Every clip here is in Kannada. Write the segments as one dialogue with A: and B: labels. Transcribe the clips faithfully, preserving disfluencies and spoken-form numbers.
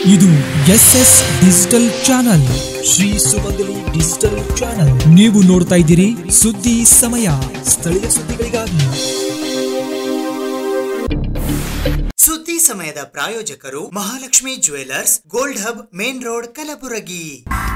A: ಇದು S S digital channel, Shri Sumangali digital channel. ನೀವು ನೋಡ್ತಾ ಇದ್ದೀರಿ ಸುದ್ದಿ ಸಮಯ, ಸ್ಥಳೀಯ ಸುದ್ದಿಗಳಿಗಾಗಿ.
B: ಸುದ್ದಿ ಸಮಯದ ಪ್ರಾಯೋಜಕರು Mahalakshmi jewellers, gold hub, main road, Kalaburagi.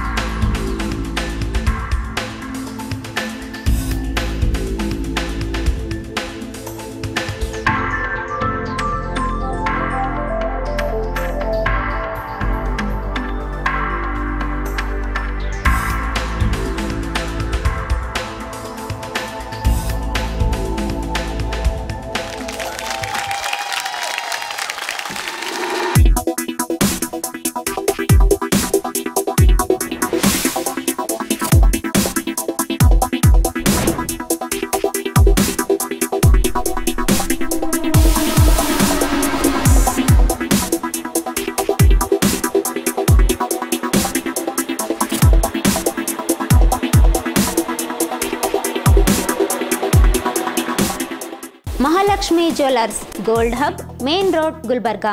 C: Mahalakshmi jewellers, gold hub, main road, Gulbarga.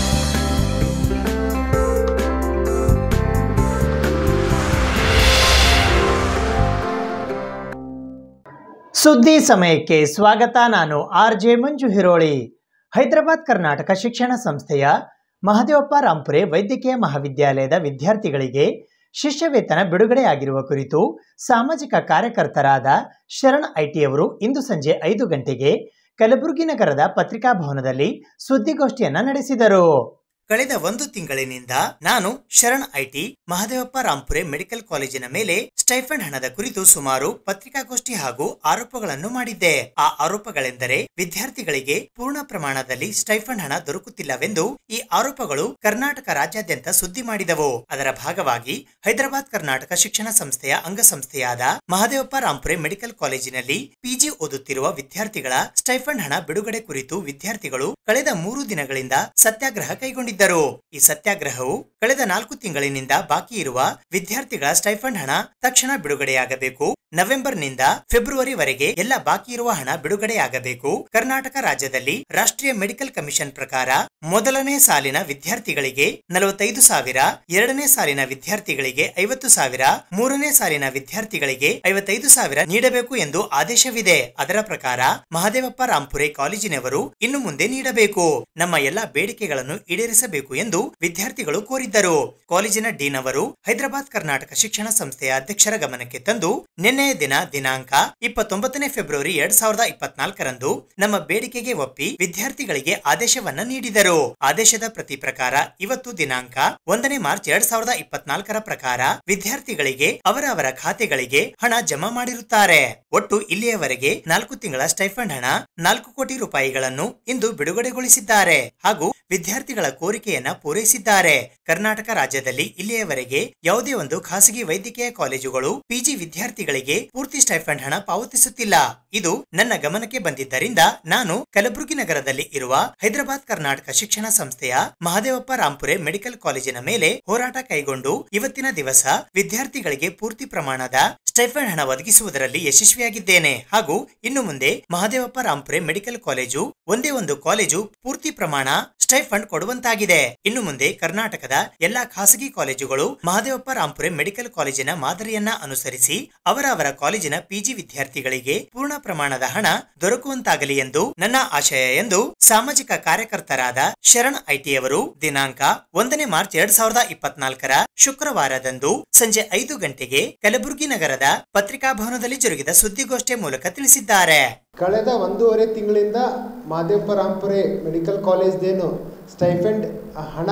B: ಸುದ್ದಿ ಸಮಯಕ್ಕೆ ಸ್ವಾಗತ. ನಾನು ಆರ್ ಜೆ ಮಂಜು ಹಿರೋಳಿ. ಹೈದರಾಬಾದ್ ಕರ್ನಾಟಕ ಶಿಕ್ಷಣ ಸಂಸ್ಥೆಯ ಮಹದೇವಪ್ಪ ರಾಂಪುರೆ ವೈದ್ಯಕೀಯ ಮಹಾವಿದ್ಯಾಲಯದ ವಿದ್ಯಾರ್ಥಿಗಳಿಗೆ ಶಿಷ್ಯ ವೇತನ ಬಿಡುಗಡೆಯಾಗಿರುವ ಕುರಿತು ಸಾಮಾಜಿಕ ಕಾರ್ಯಕರ್ತರಾದ ಶರಣ್ ಐಟಿ ಅವರು ಇಂದು ಸಂಜೆ ಐದು ಗಂಟೆಗೆ ಕಲಬುರಗಿ ನಗರದ ಪತ್ರಿಕಾ ಭವನದಲ್ಲಿ ಸುದ್ದಿಗೋಷ್ಠಿಯನ್ನ ನಡೆಸಿದರು. ಕಳೆದ ಒಂದು ತಿಂಗಳಿನಿಂದ ನಾನು ಶರಣ್ ಐಟಿ ಮಹದೇವಪ್ಪ ರಾಂಪುರೆ ಮೆಡಿಕಲ್ ಕಾಲೇಜಿನ ಮೇಲೆ ಸ್ಟೈಫಂಡ್ ಹಣದ ಕುರಿತು ಸುಮಾರು ಪತ್ರಿಕಾಗೋಷ್ಠಿ ಹಾಗೂ ಆರೋಪಗಳನ್ನು ಮಾಡಿದ್ದೆ. ಆ ಆರೋಪಗಳೆಂದರೆ ವಿದ್ಯಾರ್ಥಿಗಳಿಗೆ ಪೂರ್ಣ ಪ್ರಮಾಣದಲ್ಲಿ ಸ್ಟೈಫಂಡ್ ಹಣ ದೊರಕುತ್ತಿಲ್ಲವೆಂದು ಈ ಆರೋಪಗಳು ಕರ್ನಾಟಕ ರಾಜ್ಯಾದ್ಯಂತ ಸುದ್ದಿ ಮಾಡಿದವು. ಅದರ ಭಾಗವಾಗಿ ಹೈದರಾಬಾದ್ ಕರ್ನಾಟಕ ಶಿಕ್ಷಣ ಸಂಸ್ಥೆಯ ಅಂಗಸಂಸ್ಥೆಯಾದ ಮಹದೇವಪ್ಪ ರಾಂಪುರೆ ಮೆಡಿಕಲ್ ಕಾಲೇಜಿನಲ್ಲಿ ಪಿಜಿ ಓದುತ್ತಿರುವ ವಿದ್ಯಾರ್ಥಿಗಳ ಸ್ಟೈಫಂಡ್ ಹಣ ಬಿಡುಗಡೆ ಕುರಿತು ವಿದ್ಯಾರ್ಥಿಗಳು ಕಳೆದ ಮೂರು ದಿನಗಳಿಂದ ಸತ್ಯಾಗ್ರಹ ಕೈಗೊಂಡಿದ್ದರು. ಈ ಸತ್ಯಾಗ್ರಹವು ಕಳೆದ ನಾಲ್ಕು ತಿಂಗಳಿನಿಂದ ಬಾಕಿ ಇರುವ ವಿದ್ಯಾರ್ಥಿಗಳ ಸ್ಟೈಫಂಡ್ ಹಣ ತಕ್ಷಣ ಬಿಡುಗಡೆಯಾಗಬೇಕು. ನವೆಂಬರ್ ನಿಂದ ಫೆಬ್ರವರಿ ವರೆಗೆ ಎಲ್ಲ ಬಾಕಿ ಇರುವ ಹಣ ಬಿಡುಗಡೆಯಾಗಬೇಕು. ಕರ್ನಾಟಕ ರಾಜ್ಯದಲ್ಲಿ ರಾಷ್ಟ್ರೀಯ ಮೆಡಿಕಲ್ ಕಮಿಷನ್ ಪ್ರಕಾರ ಮೊದಲನೇ ಸಾಲಿನ ವಿದ್ಯಾರ್ಥಿಗಳಿಗೆ ನಲವತ್ತೈದು ಸಾವಿರ, ಎರಡನೇ ಸಾಲಿನ ವಿದ್ಯಾರ್ಥಿಗಳಿಗೆ ಐವತ್ತು ಸಾವಿರ, ಮೂರನೇ ಸಾಲಿನ ವಿದ್ಯಾರ್ಥಿಗಳಿಗೆ ಐವತ್ತೈದು ಸಾವಿರ ನೀಡಬೇಕು ಎಂದು ಆದೇಶವಿದೆ. ಅದರ ಪ್ರಕಾರ ಮಹದೇವಪ್ಪ ರಾಂಪುರೆ ಕಾಲೇಜಿನವರು ಇನ್ನು ಮುಂದೆ ನೀಡಬೇಕು. ನಮ್ಮ ಎಲ್ಲಾ ಬೇಡಿಕೆಗಳನ್ನು ಈಡೇರಿಸಬೇಕು ಎಂದು ವಿದ್ಯಾರ್ಥಿಗಳು ಕೋರಿದ್ದರು. ಕಾಲೇಜಿನ ಡೀನ್ ಅವರು ಹೈದರಾಬಾದ್ ಕರ್ನಾಟಕ ಶಿಕ್ಷಣ ಸಂಸ್ಥೆಯ ಅಧ್ಯಕ್ಷರ ಗಮನಕ್ಕೆ ತಂದು ನಿನ್ನೆ ದಿನ ದಿನಾಂಕ ಇಪ್ಪತ್ತೊಂಬತ್ತನೇ ಫೆಬ್ರವರಿ ಎರಡ್ ಸಾವಿರದ ಇಪ್ಪತ್ನಾಲ್ಕರಂದು ನಮ್ಮ ಬೇಡಿಕೆಗೆ ಒಪ್ಪಿ ವಿದ್ಯಾರ್ಥಿಗಳಿಗೆ ಆದೇಶವನ್ನ ನೀಡಿದರು. ಆದೇಶದ ಪ್ರತಿ ಪ್ರಕಾರ ಇವತ್ತು ದಿನಾಂಕ ಒಂದನೇ ಮಾರ್ಚ್ ಎರಡ್ ಸಾವಿರದ ಇಪ್ಪತ್ನಾಲ್ಕರ ಪ್ರಕಾರ ವಿದ್ಯಾರ್ಥಿಗಳಿಗೆ ಅವರ ಅವರ ಖಾತೆಗಳಿಗೆ ಹಣ ಜಮಾ ಮಾಡಿರುತ್ತಾರೆ. ಒಟ್ಟು ಇಲ್ಲಿಯವರೆಗೆ ನಾಲ್ಕು ತಿಂಗಳ ಸ್ಟೈಫಂಡ್ ಹಣ ನಾಲ್ಕು ಕೋಟಿ ರೂಪಾಯಿಗಳನ್ನು ಇಂದು ಬಿಡುಗಡೆಗೊಳಿಸಿದ್ದಾರೆ ಹಾಗೂ ವಿದ್ಯಾರ್ಥಿಗಳ ಕೋರಿಕೆಯನ್ನ ಪೂರೈಸಿದ್ದಾರೆ. ಕರ್ನಾಟಕ ರಾಜ್ಯದಲ್ಲಿ ಇಲ್ಲಿಯವರೆಗೆ ಯಾವುದೇ ಒಂದು ಖಾಸಗಿ ವೈದ್ಯಕೀಯ ಕಾಲೇಜುಗಳು ಪಿಜಿ ವಿದ್ಯಾರ್ಥಿಗಳಿಗೆ ಪೂರ್ತಿ ಸ್ಟೈಫಂಡ್ ಹಣ ಪಾವತಿಸುತ್ತಿಲ್ಲ. ಇದು ನನ್ನ ಗಮನಕ್ಕೆ ಬಂದಿದ್ದರಿಂದ ನಾನು ಕಲಬುರಗಿ ನಗರದಲ್ಲಿ ಇರುವ ಹೈದರಾಬಾದ್ ಕರ್ನಾಟಕ ಶಿಕ್ಷಣ ಸಂಸ್ಥೆಯ ಮಹದೇವಪ್ಪ ರಾಂಪುರೆ ಮೆಡಿಕಲ್ ಕಾಲೇಜಿನ ಮೇಲೆ ಹೋರಾಟ ಕೈಗೊಂಡು ಇವತ್ತಿನ ದಿವಸ ವಿದ್ಯಾರ್ಥಿಗಳಿಗೆ ಪೂರ್ತಿ ಪ್ರಮಾಣದ ಸ್ಟೈಫಂಡ್ ಹಣ ಒದಗಿಸುವುದರಲ್ಲಿ ಯಶಸ್ವಿಯಾಗಿದ್ದೇನೆ ಹಾಗೂ ಇನ್ನು ಮುಂದೆ ಮಹದೇವಪ್ಪ ರಾಂಪುರೆ ಮೆಡಿಕಲ್ ಕಾಲೇಜು ಒಂದೇ ಒಂದು ಕಾಲೇಜು ಪೂರ್ತಿ ಪ್ರಮಾಣ ಸ್ಟೈಫಂಡ್ ಕೊಡುವಂತಾಗಿದೆ. ಇನ್ನು ಮುಂದೆ ಕರ್ನಾಟಕದ ಎಲ್ಲಾ ಖಾಸಗಿ ಕಾಲೇಜುಗಳು ಮಹದೇವಪ್ಪ ರಾಂಪುರೆ ಮೆಡಿಕಲ್ ಕಾಲೇಜಿನ ಮಾದರಿಯನ್ನ ಅನುಸರಿಸಿ ಅವರ ಅವರ ಕಾಲೇಜಿನ ಪಿಜಿ ವಿದ್ಯಾರ್ಥಿಗಳಿಗೆ ಪೂರ್ಣ ಪ್ರಮಾಣದ ಹಣ ದೊರಕುವಂತಾಗಲಿ ಎಂದು ನನ್ನ ಆಶಯ ಎಂದು ಸಾಮಾಜಿಕ ಕಾರ್ಯಕರ್ತರಾದ ಶರಣ್ ಐಟಿ ಅವರು ದಿನಾಂಕ ಒಂದನೇ ಮಾರ್ಚ್ ಎರಡ್ ಸಾವಿರದ ಇಪ್ಪತ್ನಾಲ್ಕರ ಶುಕ್ರವಾರದಂದು ಸಂಜೆ ಐದು ಗಂಟೆಗೆ ಕಲಬುರಗಿ ನಗರದ ಪತ್ರಿಕಾ ಭವನದಲ್ಲಿ ಜರುಗಿದ ಸುದ್ದಿಗೋಷ್ಠಿಯ ಮೂಲಕ ತಿಳಿಸಿದ್ದಾರೆ.
D: ಕಳೆದ ಒಂದೂವರೆ ತಿಂಗಳಿಂದ ಮಹದೇವಪ್ಪ ರಾಂಪುರೆ ಮೆಡಿಕಲ್ ಕಾಲೇಜ್ದೇನು ಸ್ಟೈಫಂಡ್ ಹಣ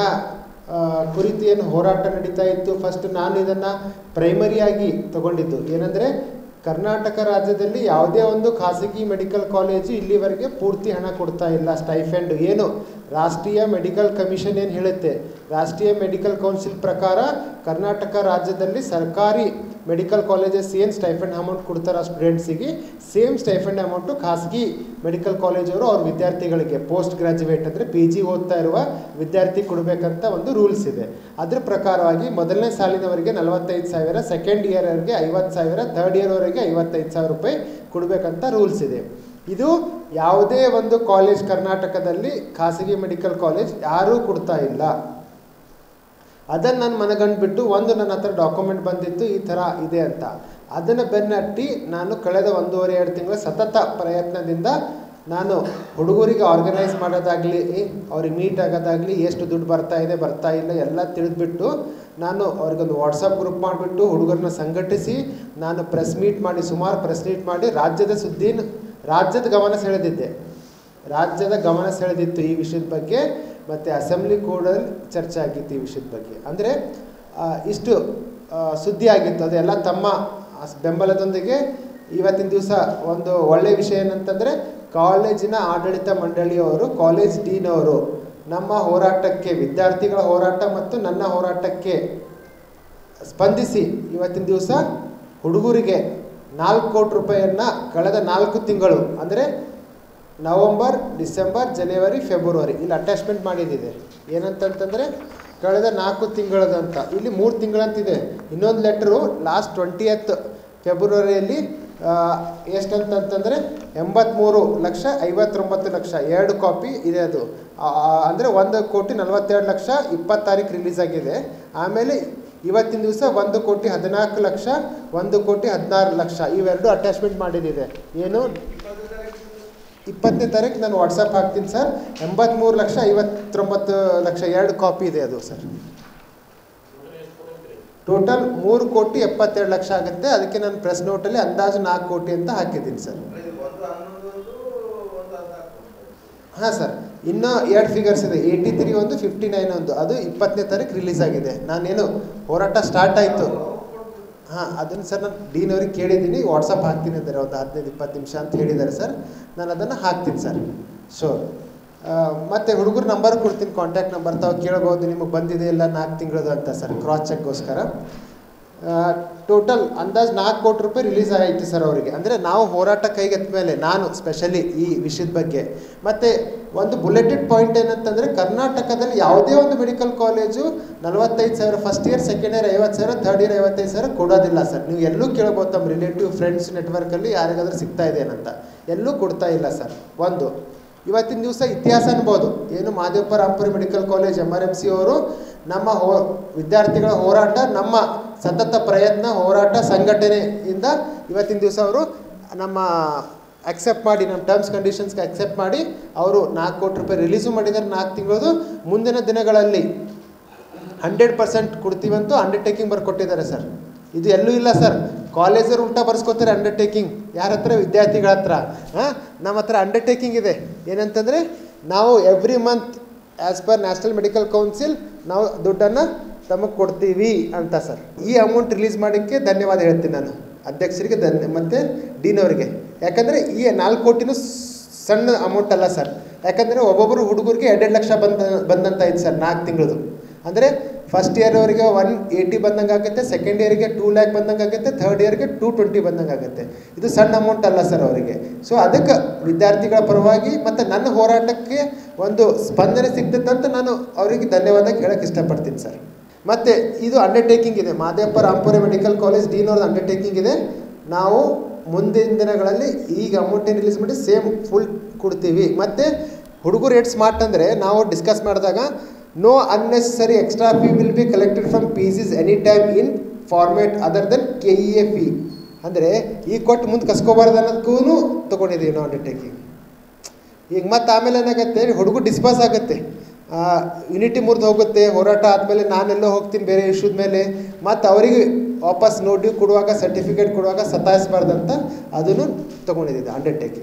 D: ಕುರಿತು ಏನು ಹೋರಾಟ ನಡೀತಾ ಇತ್ತು. ಫಸ್ಟ್ ನಾನು ಇದನ್ನು ಪ್ರೈಮರಿಯಾಗಿ ತಗೊಂಡಿದ್ದು ಏನಂದರೆ ಕರ್ನಾಟಕ ರಾಜ್ಯದಲ್ಲಿ ಯಾವುದೇ ಒಂದು ಖಾಸಗಿ ಮೆಡಿಕಲ್ ಕಾಲೇಜು ಇಲ್ಲಿವರೆಗೆ ಪೂರ್ತಿ ಹಣ ಕೊಡ್ತಾ ಇಲ್ಲ. ಸ್ಟೈಫಂಡ್ ಏನು ರಾಷ್ಟ್ರೀಯ ಮೆಡಿಕಲ್ ಕಮಿಷನ್ ಏನು ಹೇಳುತ್ತೆ, ರಾಷ್ಟ್ರೀಯ ಮೆಡಿಕಲ್ ಕೌನ್ಸಿಲ್ ಪ್ರಕಾರ ಕರ್ನಾಟಕ ರಾಜ್ಯದಲ್ಲಿ ಸರ್ಕಾರಿ ಮೆಡಿಕಲ್ ಕಾಲೇಜಸ್ ಏನು ಸ್ಟೈಫಂಡ್ ಅಮೌಂಟ್ ಕೊಡ್ತಾರೆ ಸ್ಟೂಡೆಂಟ್ಸಿಗೆ, ಸೇಮ್ ಸ್ಟೈಫಂಡ್ ಅಮೌಂಟು ಖಾಸಗಿ ಮೆಡಿಕಲ್ ಕಾಲೇಜವರು ಅವ್ರ ವಿದ್ಯಾರ್ಥಿಗಳಿಗೆ ಪೋಸ್ಟ್ ಗ್ರಾಜ್ಯುಯೇಟ್ ಅಂದರೆ ಪಿ ಜಿ ಓದ್ತಾ ಇರುವ ವಿದ್ಯಾರ್ಥಿ ಕೊಡಬೇಕಂತ ಒಂದು ರೂಲ್ಸ್ ಇದೆ. ಅದ್ರ ಪ್ರಕಾರವಾಗಿ ಮೊದಲನೇ ಸಾಲಿನವರಿಗೆ ನಲವತ್ತೈದು ಸಾವಿರ, ಸೆಕೆಂಡ್ ಇಯರ್ವರೆಗೆ ಐವತ್ತು ಸಾವಿರ, ಥರ್ಡ್ ಇಯರ್ವರೆಗೆ ಐವತ್ತೈದು ಸಾವಿರ ರೂಪಾಯಿ ಕೊಡಬೇಕಂತ ರೂಲ್ಸ್ ಇದೆ. ಇದು ಯಾವುದೇ ಒಂದು ಕಾಲೇಜ್ ಕರ್ನಾಟಕದಲ್ಲಿ ಖಾಸಗಿ ಮೆಡಿಕಲ್ ಕಾಲೇಜ್ ಯಾರೂ ಕೊಡ್ತಾ ಇಲ್ಲ. ಅದನ್ನು ನಾನು ಮನಗಂಡುಬಿಟ್ಟು ಒಂದು ನನ್ನ ಹತ್ರ ಡಾಕ್ಯುಮೆಂಟ್ ಬಂದಿತ್ತು ಈ ಥರ ಇದೆ ಅಂತ, ಅದನ್ನು ಬೆನ್ನಟ್ಟಿ ನಾನು ಕಳೆದ ಒಂದೂವರೆ ಎರಡು ತಿಂಗಳ ಸತತ ಪ್ರಯತ್ನದಿಂದ ನಾನು ಹುಡುಗರಿಗೆ ಆರ್ಗನೈಸ್ ಮಾಡೋದಾಗಲಿ, ಅವ್ರಿಗೆ ಮೀಟ್ ಆಗೋದಾಗಲಿ, ಎಷ್ಟು ದುಡ್ಡು ಬರ್ತಾ ಇದೆ ಬರ್ತಾ ಇಲ್ಲ ಎಲ್ಲ ತಿಳಿದ್ಬಿಟ್ಟು ನಾನು ಅವ್ರಿಗೊಂದು ವಾಟ್ಸಪ್ ಗ್ರೂಪ್ ಮಾಡಿಬಿಟ್ಟು ಹುಡುಗರನ್ನ ಸಂಘಟಿಸಿ ನಾನು ಪ್ರೆಸ್ ಮೀಟ್ ಮಾಡಿ ಸುಮಾರು ಪ್ರೆಸ್ ಮೀಟ್ ಮಾಡಿ ರಾಜ್ಯದ ಸುದ್ದಿನ ರಾಜ್ಯದ ಗಮನ ಸೆಳೆದಿದ್ದೆ. ರಾಜ್ಯದ ಗಮನ ಸೆಳೆದಿತ್ತು ಈ ವಿಷಯದ ಬಗ್ಗೆ, ಮತ್ತು ಅಸೆಂಬ್ಲಿ ಕೂಡಲ್ಲಿ ಚರ್ಚೆ ಆಗಿತ್ತು ಈ ವಿಷಯದ ಬಗ್ಗೆ. ಅಂದರೆ ಇಷ್ಟು ಸುದ್ದಿ ಆಗಿತ್ತು. ಅದೆಲ್ಲ ತಮ್ಮ ಬೆಂಬಲದೊಂದಿಗೆ ಇವತ್ತಿನ ದಿವಸ ಒಂದು ಒಳ್ಳೆಯ ವಿಷಯ ಏನಂತಂದರೆ, ಕಾಲೇಜಿನ ಆಡಳಿತ ಮಂಡಳಿಯವರು, ಕಾಲೇಜ್ ಡೀನ್ ಅವರು ನಮ್ಮ ಹೋರಾಟಕ್ಕೆ, ವಿದ್ಯಾರ್ಥಿಗಳ ಹೋರಾಟ ಮತ್ತು ನನ್ನ ಹೋರಾಟಕ್ಕೆ ಸ್ಪಂದಿಸಿ ಇವತ್ತಿನ ದಿವಸ ಹುಡುಗರಿಗೆ ನಾಲ್ಕು ಕೋಟಿ ರೂಪಾಯಿಯನ್ನು ಕಳೆದ ನಾಲ್ಕು ತಿಂಗಳು ಅಂದರೆ ನವಂಬರ್, ಡಿಸೆಂಬರ್, ಜನವರಿ, ಫೆಬ್ರವರಿ ಇಲ್ಲಿ ಅಟ್ಯಾಚ್ಮೆಂಟ್ ಮಾಡಿದ್ದಿದೆ. ಏನಂತಂತಂದರೆ ಕಳೆದ ನಾಲ್ಕು ತಿಂಗಳದಂತ, ಇಲ್ಲಿ ಮೂರು ತಿಂಗಳಂತಿದೆ. ಇನ್ನೊಂದು ಲೆಟ್ರು ಲಾಸ್ಟ್ ಟ್ವೆಂಟಿಯತ್ ಫೆಬ್ರವರಿಯಲ್ಲಿ ಎಷ್ಟಂತಂತಂದರೆ ಎಂಬತ್ತ್ಮೂರು ಲಕ್ಷ ಐವತ್ತೊಂಬತ್ತು ಲಕ್ಷ ಎರಡು ಕಾಪಿ ಇದೆ. ಅದು ಅಂದರೆ ಒಂದು ಕೋಟಿ ನಲವತ್ತೆರಡು ಲಕ್ಷ ಇಪ್ಪತ್ತು ತಾರೀಕು ರಿಲೀಸ್ ಆಗಿದೆ. ಆಮೇಲೆ ಇವತ್ತಿನ ದಿವಸ ಒಂದು ಕೋಟಿ ಹದಿನಾಲ್ಕು ಲಕ್ಷ ಒಂದು ಕೋಟಿ ಹದಿನಾರು ಲಕ್ಷ ಇವೆರಡು ಅಟ್ಯಾಚ್ಮೆಂಟ್ ಮಾಡಿದ್ದಿದೆ. ಏನು ಇಪ್ಪತ್ತನೇ ತಾರೀಕು ನಾನು ವಾಟ್ಸಪ್ ಹಾಕ್ತೀನಿ ಸರ್. ಎಂಬತ್ತ್ಮೂರು ಲಕ್ಷ ಐವತ್ತೊಂಬತ್ತು ಲಕ್ಷ ಎರಡು ಕಾಪಿ ಇದೆ ಅದು ಸರ್. ಟೋಟಲ್ ಮೂರು ಕೋಟಿ ಎಪ್ಪತ್ತೆರಡು ಲಕ್ಷ ಆಗುತ್ತೆ. ಅದಕ್ಕೆ ನಾನು ಪ್ರೆಸ್ ನೋಟಲ್ಲಿ ಅಂದಾಜು ನಾಲ್ಕು ಕೋಟಿ ಅಂತ ಹಾಕಿದ್ದೀನಿ ಸರ್. ಹಾಂ ಸರ್, ಇನ್ನೂ ಎರಡು ಫಿಗರ್ಸ್ ಇದೆ. ಏಯ್ಟಿ ತ್ರೀ ಒಂದು, ಫಿಫ್ಟಿ ನೈನ್ ಒಂದು, ಅದು ಇಪ್ಪತ್ತನೇ ತಾರೀಕು ರಿಲೀಸ್ ಆಗಿದೆ. ನಾನೇನು ಹೋರಾಟ ಸ್ಟಾರ್ಟ್ ಆಯಿತು, ಹಾಂ ಅದನ್ನು ಸರ್ ನಾನು ಡೀನ್ ಅವ್ರಿಗೆ ಕೇಳಿದ್ದೀನಿ, ವಾಟ್ಸಪ್ ಹಾಕ್ತೀನಿ ಅಂದರೆ ಒಂದು ಹದಿನೈದು ಇಪ್ಪತ್ತು ನಿಮಿಷ ಅಂತ ಹೇಳಿದ್ದಾರೆ ಸರ್. ನಾನು ಅದನ್ನು ಹಾಕ್ತೀನಿ ಸರ್, ಶೋರ್. ಮತ್ತು ಹುಡುಗರ ನಂಬರ್ ಕೊಡ್ತೀನಿ, ಕಾಂಟ್ಯಾಕ್ಟ್ ನಂಬರ್ ತಾವು ಕೇಳ್ಬೋದು, ನಿಮಗೆ ಬಂದಿದೆ ಇಲ್ಲ ನಾಲ್ಕು ತಿಂಗಳದು ಅಂತ ಸರ್, ಕ್ರಾಸ್ ಚೆಕ್ಗೋಸ್ಕರ. ಟೋಟಲ್ ಅಂದಾಜು ನಾಲ್ಕು ಕೋಟಿ ರೂಪಾಯಿ ರಿಲೀಸ್ ಆಯಿತು ಸರ್ ಅವರಿಗೆ. ಅಂದರೆ ನಾವು ಹೋರಾಟ ಕೈಗೆತ್ತ ಮೇಲೆ ನಾನು ಸ್ಪೆಷಲಿ ಈ ವಿಷಯದ ಬಗ್ಗೆ. ಮತ್ತು ಒಂದು ಬುಲೆಟೆಡ್ ಪಾಯಿಂಟ್ ಏನಂತಂದರೆ, ಕರ್ನಾಟಕದಲ್ಲಿ ಯಾವುದೇ ಒಂದು ಮೆಡಿಕಲ್ ಕಾಲೇಜು ನಲವತ್ತೈದು ಸಾವಿರ ಫಸ್ಟ್ ಇಯರ್, ಸೆಕೆಂಡ್ ಇಯರ್ ಐವತ್ತು ಸಾವಿರ, ಥರ್ಡ್ ಇಯರ್ ಐವತ್ತೈದು ಸಾವಿರ ಕೊಡೋದಿಲ್ಲ ಸರ್. ನೀವು ಎಲ್ಲೂ ಕೇಳ್ಬೋದು ತಮ್ಮ ರಿಲೇಟಿವ್ ಫ್ರೆಂಡ್ಸ್ ನೆಟ್ವರ್ಕಲ್ಲಿ ಯಾರಿಗಾದ್ರೂ ಸಿಗ್ತಾ ಇದೆ ಏನಂತ, ಎಲ್ಲೂ ಕೊಡ್ತಾ ಇಲ್ಲ ಸರ್. ಒಂದು ಇವತ್ತಿನ ದಿವಸ ಇತಿಹಾಸ ಅನ್ಬೋದು. ಏನು Mahadevappa Rampure medical college M R M C ಅವರು ನಮ್ಮ ಹೋ ವಿದ್ಯಾರ್ಥಿಗಳ ಹೋರಾಟ, ನಮ್ಮ ಸತತ ಪ್ರಯತ್ನ, ಹೋರಾಟ, ಸಂಘಟನೆಯಿಂದ ಇವತ್ತಿನ ದಿವಸ ಅವರು ನಮ್ಮ ಅಕ್ಸೆಪ್ಟ್ ಮಾಡಿ, ನಮ್ಮ ಟರ್ಮ್ಸ್ ಕಂಡೀಷನ್ಸ್ಗೆ ಅಕ್ಸೆಪ್ಟ್ ಮಾಡಿ ಅವರು ನಾಲ್ಕು ಕೋಟಿ ರೂಪಾಯಿ ರಿಲೀಸು ಮಾಡಿದ್ದಾರೆ ನಾಲ್ಕು ತಿಂಗಳದು. ಮುಂದಿನ ದಿನಗಳಲ್ಲಿ ಹಂಡ್ರೆಡ್ ಪರ್ಸೆಂಟ್ ಕೊಡ್ತೀವಂತೂ ಅಂಡರ್ಟೇಕಿಂಗ್ ಬರ್ಕೊಟ್ಟಿದ್ದಾರೆ ಸರ್. ಇದು ಎಲ್ಲೂ ಇಲ್ಲ ಸರ್. ಕಾಲೇಜರು ಉಲ್ಟಾ ಬರ್ಸ್ಕೊತಾರೆ ಅಂಡರ್ಟೇಕಿಂಗ್. ಯಾರ ಹತ್ರ? ವಿದ್ಯಾರ್ಥಿಗಳ ಹತ್ರ. ಹಾಂ, ನಮ್ಮ ಹತ್ರ ಅಂಡರ್ಟೇಕಿಂಗ್ ಇದೆ. ಏನಂತಂದರೆ, ನಾವು every month as per national medical council ನಾವು ದುಡ್ಡನ್ನು ತಮಗೆ ಕೊಡ್ತೀವಿ ಅಂತ ಸರ್. ಈ ಅಮೌಂಟ್ ರಿಲೀಸ್ ಮಾಡೋಕ್ಕೆ ಧನ್ಯವಾದ ಹೇಳ್ತೀನಿ ನಾನು ಅಧ್ಯಕ್ಷರಿಗೆ ಧನ್ಯ ಮತ್ತು ಡೀನ್ ಅವರಿಗೆ. ಯಾಕಂದರೆ ಈ ನಾಲ್ಕು ಕೋಟಿನೂ ಸಣ್ಣ ಅಮೌಂಟ್ ಅಲ್ಲ ಸರ್. ಯಾಕಂದರೆ ಒಬ್ಬೊಬ್ಬರು ಹುಡುಗರಿಗೆ ಎರಡೆರಡು ಲಕ್ಷ ಬಂದ ಬಂದಂತ ಐತೆ ಸರ್ ನಾಲ್ಕು ತಿಂಗಳದು. ಅಂದರೆ ಫಸ್ಟ್ ಇಯರ್ ಅವರಿಗೆ ಒನ್ ಏಯ್ಟಿ ಬಂದಂಗೆ ಆಗುತ್ತೆ, ಸೆಕೆಂಡ್ ಇಯರ್ಗೆ ಟೂ ಲ್ಯಾಕ್ ಬಂದಂಗೆ ಆಗುತ್ತೆ, ಥರ್ಡ್ ಇಯರ್ಗೆ ಟೂ ಟ್ವೆಂಟಿ ಬಂದಂಗೆ ಆಗುತ್ತೆ. ಇದು ಸಣ್ಣ ಅಮೌಂಟ್ ಅಲ್ಲ ಸರ್ ಅವರಿಗೆ. ಸೊ ಅದಕ್ಕೆ ವಿದ್ಯಾರ್ಥಿಗಳ ಪರವಾಗಿ ಮತ್ತು ನನ್ನ ಹೋರಾಟಕ್ಕೆ ಒಂದು ಸ್ಪಂದನೆ ಸಿಗ್ತದಂತ ನಾನು ಅವರಿಗೆ ಧನ್ಯವಾದ ಹೇಳೋಕ್ಕೆ ಇಷ್ಟಪಡ್ತೀನಿ ಸರ್. ಮತ್ತು ಇದು ಅಂಡರ್ಟೇಕಿಂಗ್ ಇದೆ, Mahadevappa Rampure medical college dean ಅವ್ರದ್ದು ಅಂಡರ್ಟೇಕಿಂಗ್ ಇದೆ. ನಾವು ಮುಂದಿನ ದಿನಗಳಲ್ಲಿ ಈಗ ಅಮೌಂಟ್ ರಿಲೀಸ್ ಮಾಡಿ ಸೇಮ್ ಫುಲ್ ಕೊಡ್ತೀವಿ. ಮತ್ತು ಹುಡುಗರು ಎಷ್ಟು ಸ್ಮಾರ್ಟ್ ಅಂದರೆ, ನಾವು ಡಿಸ್ಕಸ್ ಮಾಡಿದಾಗ no unnecessary extra fee will be collected from pieces any time in format other than K E A fee. ಅಂದರೆ ಈಗ ಕೊಟ್ಟು ಮುಂದೆ ಕಸ್ಕೋಬಾರ್ದು ಅನ್ನೋದಕ್ಕೂ ತೊಗೊಂಡಿದ್ದೀವಿ ನಾವು ಅಂಡರ್ಟೇಕಿಂಗ್. ಈಗ ಮತ್ತು ಆಮೇಲೆ ಏನಾಗುತ್ತೆ, ಹುಡುಗರು ಡಿಸ್ಪಾಸ್ ಆಗುತ್ತೆ, ಯುನಿಟಿ ಮುರಿದು ಹೋಗುತ್ತೆ. ಹೋರಾಟ ಆದಮೇಲೆ ನಾನೆಲ್ಲೋ ಹೋಗ್ತೀನಿ ಬೇರೆ ಇಶ್ಯೂದ ಮೇಲೆ, ಮತ್ತು ಅವರಿಗೆ ವಾಪಸ್ ನೋಟಿವ್ ಕೊಡುವಾಗ, ಸರ್ಟಿಫಿಕೇಟ್ ಕೊಡುವಾಗ ಸತಾಯಿಸಬಾರ್ದಂತ ಅದನ್ನು ತೊಗೊಂಡಿದ್ದೆ ಅಂಡರ್ಟೇಕಿಂಗ್.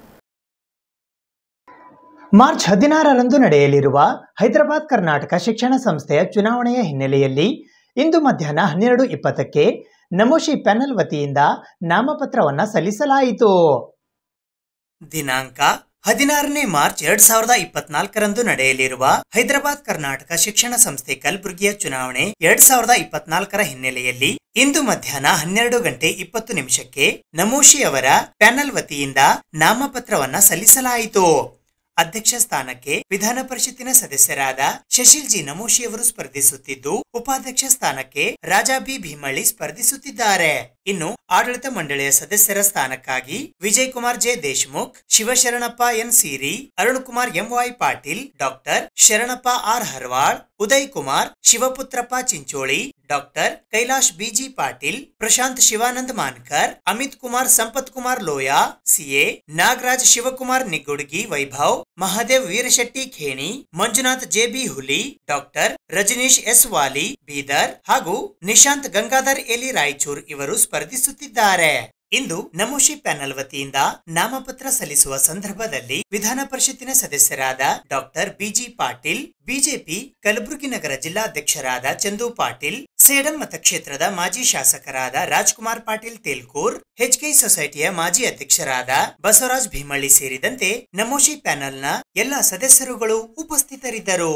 B: ಮಾರ್ಚ್ ಹದಿನಾರರಂದು ನಡೆಯಲಿರುವ ಹೈದರಾಬಾದ್ ಕರ್ನಾಟಕ ಶಿಕ್ಷಣ ಸಂಸ್ಥೆಯ ಚುನಾವಣೆಯ ಹಿನ್ನೆಲೆಯಲ್ಲಿ ಇಂದು ಮಧ್ಯಾಹ್ನ ಹನ್ನೆರಡು ಇಪ್ಪತ್ತಕ್ಕೆ ನಮೋಶಿ ಪ್ಯಾನೆಲ್ ವತಿಯಿಂದ ನಾಮಪತ್ರವನ್ನು ಸಲ್ಲಿಸಲಾಯಿತು. ದಿನಾಂಕ ಹದಿನಾರನೇ ಮಾರ್ಚ್ ಎರಡ್ ಸಾವಿರದ ಇಪ್ಪತ್ನಾಲ್ಕರಂದು ನಡೆಯಲಿರುವ ಹೈದರಾಬಾದ್ ಕರ್ನಾಟಕ ಶಿಕ್ಷಣ ಸಂಸ್ಥೆ ಕಲಬುರಗಿಯ ಚುನಾವಣೆ ಎರಡ್ ಸಾವಿರದ ಇಪ್ಪತ್ನಾಲ್ಕರ ಹಿನ್ನೆಲೆಯಲ್ಲಿ ಇಂದು ಮಧ್ಯಾಹ್ನ ಹನ್ನೆರಡು ಗಂಟೆ ಇಪ್ಪತ್ತು ನಿಮಿಷಕ್ಕೆ ನಮೋಶಿ ಅವರ ಪ್ಯಾನೆಲ್ ವತಿಯಿಂದ ನಾಮಪತ್ರವನ್ನ ಸಲ್ಲಿಸಲಾಯಿತು. ಅಧ್ಯಕ್ಷ ಸ್ಥಾನಕ್ಕೆ ವಿಧಾನ ಪರಿಷತ್ತಿನ ಸದಸ್ಯರಾದ ಶಶಿಲ್ ಜಿ ನಮೋಶಿ ಅವರು ಸ್ಪರ್ಧಿಸುತ್ತಿದ್ದು, ಉಪಾಧ್ಯಕ್ಷ ಸ್ಥಾನಕ್ಕೆ ರಾಜಾ ಬಿ ಭೀಮಳ್ಳಿ ಸ್ಪರ್ಧಿಸುತ್ತಿದ್ದಾರೆ. ಇನ್ನು ಆಡಳಿತ ಮಂಡಳಿಯ ಸದಸ್ಯರ ಸ್ಥಾನಕ್ಕಾಗಿ Vijay Kumar J Deshmukh, Shivasharanappa N Seeri, Arun Kumar M Y Patil, doctor Sharanappa R Harwal, Uday Kumar, Shivaputrappa Chincholi, doctor Kailash BG Patil, Prashant Shivanand Mankar, Amit Kumar Sampath Kumar Loya, CA Nagaraj Shivakumar Niggudgi Vaibhav, Mahadev Veerashetty Kheni, Manjunath JB Huli, doctor Rajneesh S Wali Bidar ಹಾಗೂ ನಿಶಾಂತ್ ಗಂಗಾಧರ್ ಎಲಿ ರಾಯಚೂರ್ ಇವರು ಸ್ಪರ್ಧಿಸುತ್ತಿದ್ದಾರೆ. ಇಂದು ನಮೋಶಿ ಪ್ಯಾನಲ್ ವತಿಯಿಂದ ನಾಮಪತ್ರ ಸಲ್ಲಿಸುವ ಸಂದರ್ಭದಲ್ಲಿ ವಿಧಾನ ಪರಿಷತ್ತಿನ ಸದಸ್ಯರಾದ doctor BG Patil, BJP Kalaburagi ನಗರ ಜಿಲ್ಲಾಧ್ಯಕ್ಷರಾದ ಚಂದು ಪಾಟೀಲ್, ಸೇಡಂ ಮತಕ್ಷೇತ್ರದ ಮಾಜಿ ಶಾಸಕರಾದ ರಾಜ್ಕುಮಾರ್ ಪಾಟೀಲ್ ತೇಲ್ಕೂರ್, ಎಚ್ಕೆ ಸೊಸೈಟಿಯ ಮಾಜಿ ಅಧ್ಯಕ್ಷರಾದ ಬಸವರಾಜ್ ಭೀಮಳ್ಳಿ ಸೇರಿದಂತೆ ನಮೋಶಿ ಪ್ಯಾನಲ್ನ ಎಲ್ಲ ಸದಸ್ಯರುಗಳು ಉಪಸ್ಥಿತರಿದ್ದರು.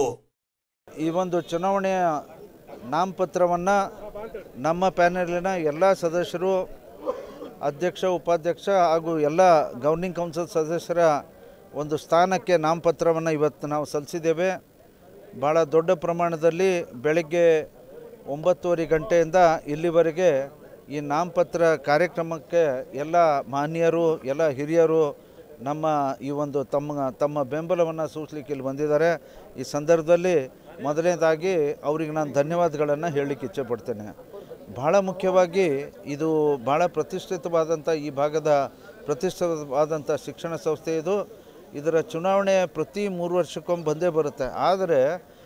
E: ಈ ಒಂದು ಚುನಾವಣೆಯ ನಾಮಪತ್ರವನ್ನು ನಮ್ಮ ಪ್ಯಾನಲಿನ ಎಲ್ಲ ಸದಸ್ಯರು, ಅಧ್ಯಕ್ಷ, ಉಪಾಧ್ಯಕ್ಷ ಹಾಗೂ ಎಲ್ಲ ಗವರ್ನಿಂಗ್ ಕೌನ್ಸಿಲ್ ಸದಸ್ಯರ ಒಂದು ಸ್ಥಾನಕ್ಕೆ ನಾಮಪತ್ರವನ್ನು ಇವತ್ತು ನಾವು ಸಲ್ಲಿಸಿದ್ದೇವೆ. ಭಾಳ ದೊಡ್ಡ ಪ್ರಮಾಣದಲ್ಲಿ ಬೆಳಗ್ಗೆ ಒಂಬತ್ತುವರೆ ಗಂಟೆಯಿಂದ ಇಲ್ಲಿವರೆಗೆ ಈ ನಾಮಪತ್ರ ಕಾರ್ಯಕ್ರಮಕ್ಕೆ ಎಲ್ಲ ಮಾನ್ಯರು, ಎಲ್ಲ ಹಿರಿಯರು ನಮ್ಮ ಈ ಒಂದು ತಮ್ಮ ತಮ್ಮ ಬೆಂಬಲವನ್ನು ಸೂಚಿಸಲಿಕ್ಕೆ ಇಲ್ಲಿ ಬಂದಿದ್ದಾರೆ. ಈ ಸಂದರ್ಭದಲ್ಲಿ ಮೊದಲನೇದಾಗಿ ಅವರಿಗೆ ನಾನು ಧನ್ಯವಾದಗಳನ್ನು ಹೇಳಲಿಕ್ಕೆ ಇಚ್ಛೆಪಡ್ತೇನೆ. ಭಾಳ ಮುಖ್ಯವಾಗಿ ಇದು ಭಾಳ ಪ್ರತಿಷ್ಠಿತವಾದಂಥ ಈ ಭಾಗದ ಪ್ರತಿಷ್ಠಿತವಾದಂಥ ಶಿಕ್ಷಣ ಸಂಸ್ಥೆ ಇದು. ಇದರ ಚುನಾವಣೆ ಪ್ರತಿ ಮೂರು ವರ್ಷಕ್ಕೊಮ್ಮೆ ಬಂದೇ ಬರುತ್ತೆ. ಆದರೆ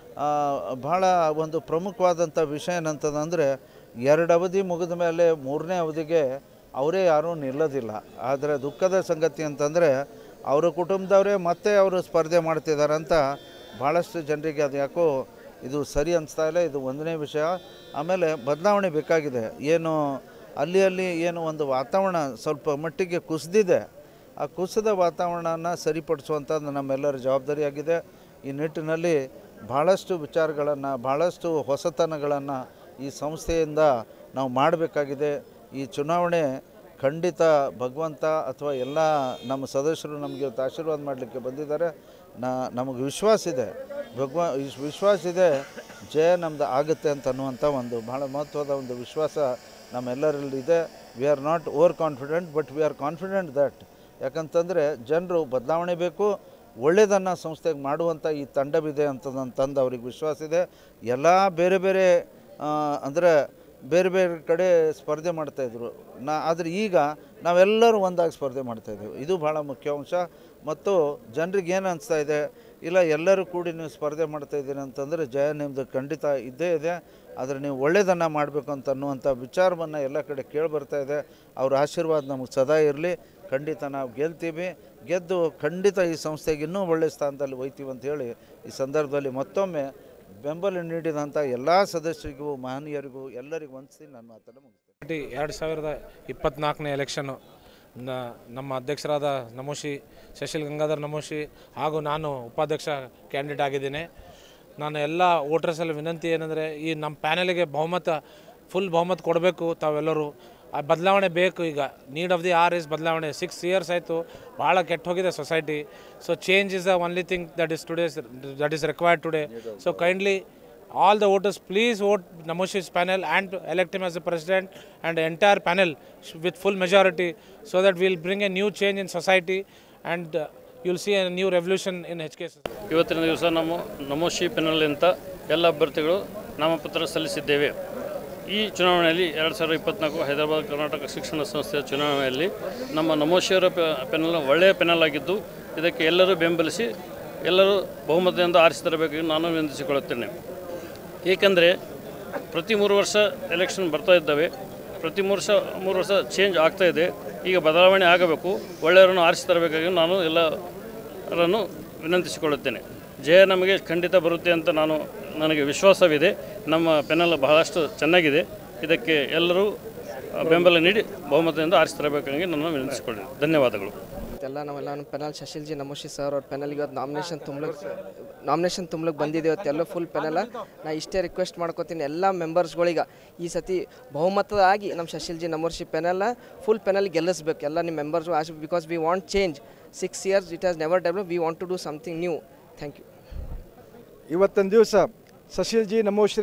E: ಭಾಳ ಒಂದು ಪ್ರಮುಖವಾದಂಥ ವಿಷಯ ಏನಂತಂದರೆ ಎರಡು ಅವಧಿ ಮುಗಿದ ಮೇಲೆ ಮೂರನೇ ಅವಧಿಗೆ ಅವರೇ ಯಾರೂ ನಿಲ್ಲೋದಿಲ್ಲ. ಆದರೆ ದುಃಖದ ಸಂಗತಿ ಅಂತಂದರೆ ಅವರ ಕುಟುಂಬದವರೇ ಮತ್ತೆ ಅವರು ಸ್ಪರ್ಧೆ ಮಾಡ್ತಿದ್ದಾರೆ ಅಂತ ಭಾಳಷ್ಟು ಜನರಿಗೆ ಅದು ಯಾಕೋ ಇದು ಸರಿ ಅನಿಸ್ತಾ ಇಲ್ಲ. ಇದು ಒಂದನೇ ವಿಷಯ. ಆಮೇಲೆ ಬದಲಾವಣೆ ಬೇಕಾಗಿದೆ. ಏನು ಅಲ್ಲಿ ಅಲ್ಲಿ ಏನು ಒಂದು ವಾತಾವರಣ ಸ್ವಲ್ಪ ಮಟ್ಟಿಗೆ ಕುಸಿದಿದೆ, ಆ ಕುಸಿದ ವಾತಾವರಣನ ಸರಿಪಡಿಸುವಂಥದ್ದು ನಮ್ಮೆಲ್ಲರ ಜವಾಬ್ದಾರಿಯಾಗಿದೆ. ಈ ನಿಟ್ಟಿನಲ್ಲಿ ಭಾಳಷ್ಟು ವಿಚಾರಗಳನ್ನು, ಭಾಳಷ್ಟು ಹೊಸತನಗಳನ್ನು ಈ ಸಂಸ್ಥೆಯಿಂದ ನಾವು ಮಾಡಬೇಕಾಗಿದೆ. ಈ ಚುನಾವಣೆ ಖಂಡಿತ ಭಗವಂತ ಅಥವಾ ಎಲ್ಲ ನಮ್ಮ ಸದಸ್ಯರು ನಮಗೆ ಇವತ್ತು ಆಶೀರ್ವಾದ ಮಾಡಲಿಕ್ಕೆ ಬಂದಿದ್ದಾರೆ. ನಾ ನಮಗೆ ವಿಶ್ವಾಸ ಇದೆ, ಭಗವ ವಿಶ್ವಾಸ ಇದೆ ಜಯ ನಮ್ಮದು ಆಗುತ್ತೆ ಅಂತ ಅನ್ನುವಂಥ ಒಂದು ಭಾಳ ಮಹತ್ವದ ಒಂದು ವಿಶ್ವಾಸ ನಮ್ಮೆಲ್ಲರಲ್ಲಿದೆ. We are not over confident, but we are confident that. ಯಾಕಂತಂದರೆ ಜನರು ಬದಲಾವಣೆ ಬೇಕು, ಒಳ್ಳೆಯದನ್ನು ಸಂಸ್ಥೆಗೆ ಮಾಡುವಂಥ ಈ ತಂಡವಿದೆ ಅಂತಂದು ಅವ್ರಿಗೆ ವಿಶ್ವಾಸ ಇದೆ. ಎಲ್ಲ ಬೇರೆ ಬೇರೆ ಅಂದರೆ ಬೇರೆ ಬೇರೆ ಕಡೆ ಸ್ಪರ್ಧೆ ಮಾಡ್ತಾಯಿದ್ರು ನಾ ಆದರೆ ಈಗ ನಾವೆಲ್ಲರೂ ಒಂದಾಗಿ ಸ್ಪರ್ಧೆ ಮಾಡ್ತಾಯಿದ್ದೇವೆ. ಇದು ಭಾಳ ಮುಖ್ಯ ಅಂಶ. ಮತ್ತು ಜನರಿಗೆ ಏನು ಅನಿಸ್ತಾ ಇದೆ, ಇಲ್ಲ ಎಲ್ಲರೂ ಕೂಡಿ ನೀವು ಸ್ಪರ್ಧೆ ಮಾಡ್ತಾಯಿದ್ದೀರಿ ಅಂತಂದರೆ ಜಯ ನಿಮ್ಮದು ಖಂಡಿತ ಇದ್ದೇ ಇದೆ. ಆದರೆ ನೀವು ಒಳ್ಳೆಯದನ್ನು ಮಾಡಬೇಕು ಅಂತ ಅನ್ನುವಂಥ ವಿಚಾರವನ್ನು ಎಲ್ಲ ಕಡೆ ಕೇಳಿ ಬರ್ತಾ ಇದೆ. ಅವ್ರ ಆಶೀರ್ವಾದ ನಮಗೆ ಸದಾ ಇರಲಿ. ಖಂಡಿತ ನಾವು ಗೆಲ್ತೀವಿ. ಗೆದ್ದು ಖಂಡಿತ ಈ ಸಂಸ್ಥೆಗೆ ಇನ್ನೂ ಒಳ್ಳೆಯ ಸ್ಥಾನದಲ್ಲಿ ಒಯ್ತೀವಿ ಅಂತ ಹೇಳಿ ಈ ಸಂದರ್ಭದಲ್ಲಿ ಮತ್ತೊಮ್ಮೆ ಬೆಂಬಲ ನೀಡಿದಂಥ ಎಲ್ಲ ಸದಸ್ಯರಿಗೂ, ಮಹನೀಯರಿಗೂ ಎಲ್ಲರಿಗೂ ವಂದಿಸಿ ನನ್ನ ಮಾತನ್ನು ಮುಗಿಸ್ತೇನೆ.
F: ಎರಡು ಸಾವಿರದ ಇಪ್ಪತ್ತ್ನಾಲ್ಕನೇ ಎಲೆಕ್ಷನ್ನು ನಮ್ಮ ಅಧ್ಯಕ್ಷರಾದ ನಮೋಶಿ ಶಶಿಲ್ ಗಂಗಾಧರ್ ನಮೋಶಿ ಹಾಗೂ ನಾನು ಉಪಾಧ್ಯಕ್ಷ ಕ್ಯಾಂಡಿಡೇಟ್ ಆಗಿದ್ದೀನಿ. ನಾನು ಎಲ್ಲ ವೋಟರ್ಸಲ್ಲಿ ವಿನಂತಿ ಏನಂದರೆ ಈ ನಮ್ಮ ಪ್ಯಾನಲಿಗೆ ಬಹುಮತ ಫುಲ್ ಬಹುಮತ ಕೊಡಬೇಕು. ತಾವೆಲ್ಲರೂ ಆ ಬದಲಾವಣೆ ಬೇಕು. ಈಗ need of the hour is ಬದಲಾವಣೆ. ಸಿಕ್ಸ್ ಇಯರ್ಸ್ ಆಯಿತು, ಭಾಳ ಕೆಟ್ಟ ಹೋಗಿದೆ society. So change is the only thing that is today that is required today. ಸೊ kindly all the voters please vote Namoshi's panel and elect him as the president and the entire panel with full majority, so that we'll bring a new change in society and uh, you'll see a new revolution in H K.
G: ಇವತ್ತಿನ ದಿವಸ ನಮ್ಮ ನಮೋಶಿ ಪ್ಯಾನಲ್ ಅಂತ ಎಲ್ಲ ಅಭ್ಯರ್ಥಿಗಳು ನಾಮಪತ್ರ ಸಲ್ಲಿಸಿದ್ದೇವೆ. ಈ ಚುನಾವಣೆಯಲ್ಲಿ ಎರಡು ಸಾವಿರದ ಇಪ್ಪತ್ತ್ನಾಲ್ಕು ಹೈದರಾಬಾದ್ ಕರ್ನಾಟಕ ಶಿಕ್ಷಣ ಸಂಸ್ಥೆಯ ಚುನಾವಣೆಯಲ್ಲಿ ನಮ್ಮ ನಮೋಶಿಯವರ ಪ್ಯಾನಲ್ ಒಳ್ಳೆಯ ಪ್ಯಾನಲ್ ಆಗಿದ್ದು ಇದಕ್ಕೆ ಎಲ್ಲರೂ ಬೆಂಬಲಿಸಿ ಎಲ್ಲರೂ ಬಹುಮತದಿಂದ ಆರಿಸಿ ತರಬೇಕಾಗಿ ನಾನು ವಿನಂತಿಸಿಕೊಳ್ಳುತ್ತೇನೆ. ಏಕೆಂದರೆ ಪ್ರತಿ ಮೂರು ವರ್ಷ ಎಲೆಕ್ಷನ್ ಬರ್ತಾ ಇದ್ದಾವೆ, ಪ್ರತಿ ಮೂರು ವರ್ಷ ಮೂರು ವರ್ಷ ಚೇಂಜ್ ಆಗ್ತಾಯಿದೆ. ಈಗ ಬದಲಾವಣೆ ಆಗಬೇಕು, ಒಳ್ಳೆಯವರನ್ನು ಆರಿಸಿ ತರಬೇಕಾಗಿ ನಾನು ಎಲ್ಲರನ್ನು ವಿನಂತಿಸಿಕೊಳ್ಳುತ್ತೇನೆ. ಜಯ ನಮಗೆ ಖಂಡಿತ ಬರುತ್ತೆ ಅಂತ ನಾನು ನನಗೆ ವಿಶ್ವಾಸವಿದೆ. ನಮ್ಮ ಪ್ಯಾನಲ್ ಬಹಳಷ್ಟು ಚೆನ್ನಾಗಿದೆ. ಇದಕ್ಕೆ ಎಲ್ಲರೂ ಬೆಂಬಲ ನೀಡಿ ಬಹುಮತದಿಂದ ಆರಿಸಿ ತರಬೇಕಾಗಿ ನಾನು ವಿನಂತಿಸಿಕೊಳ್ಳಿ. ಧನ್ಯವಾದಗಳು.
H: ಎಲ್ಲ ನಾವೆಲ್ಲ ನಮ್ಮ ಪ್ಯಾನಲ್ ಶಶಿಲ್ ಜಿ ನಮೋಶಿ ಸರ್ ಅವ್ರ ಪ್ಯಾನಲ್ಗೆ ಇವತ್ತು ನಾಮಿನೇಷನ್ ತುಂಬಲಿಕ್ಕೆ ನಾಮಿನೇಷನ್ ತುಂಬಲಿಕ್ಕೆ ಬಂದಿದೆ. ಇವತ್ತು ಎಲ್ಲ ಫುಲ್ ಪ್ಯಾನಲ್. ನಾ ಇಷ್ಟೇ ರಿಕ್ವೆಸ್ಟ್ ಮಾಡ್ಕೋತೀನಿ ಎಲ್ಲ ಮೆಂಬರ್ಸ್ಗಳಿಗೆ, ಈ ಸತಿ ಬಹುಮತದಾಗಿ ನಮ್ಮ ಶಶಿಲ್ ಜಿ ನಮೋಶಿ ಪ್ಯಾನಲ್ನ ಫುಲ್ ಪ್ಯಾನಲ್ ಗೆಲ್ಲಿಸ್ಬೇಕು ಎಲ್ಲ ನಿಮ್ಮ ಮೆಂಬರ್ಸು ಆಶೆ. Because we want change. Six years it has never develop. We want to do something new. Thank you.
I: ಇವತ್ತಿನ ದಿವಸ ಶಶಿಲ್ ಜಿ ನಮೋಶ್ರೀ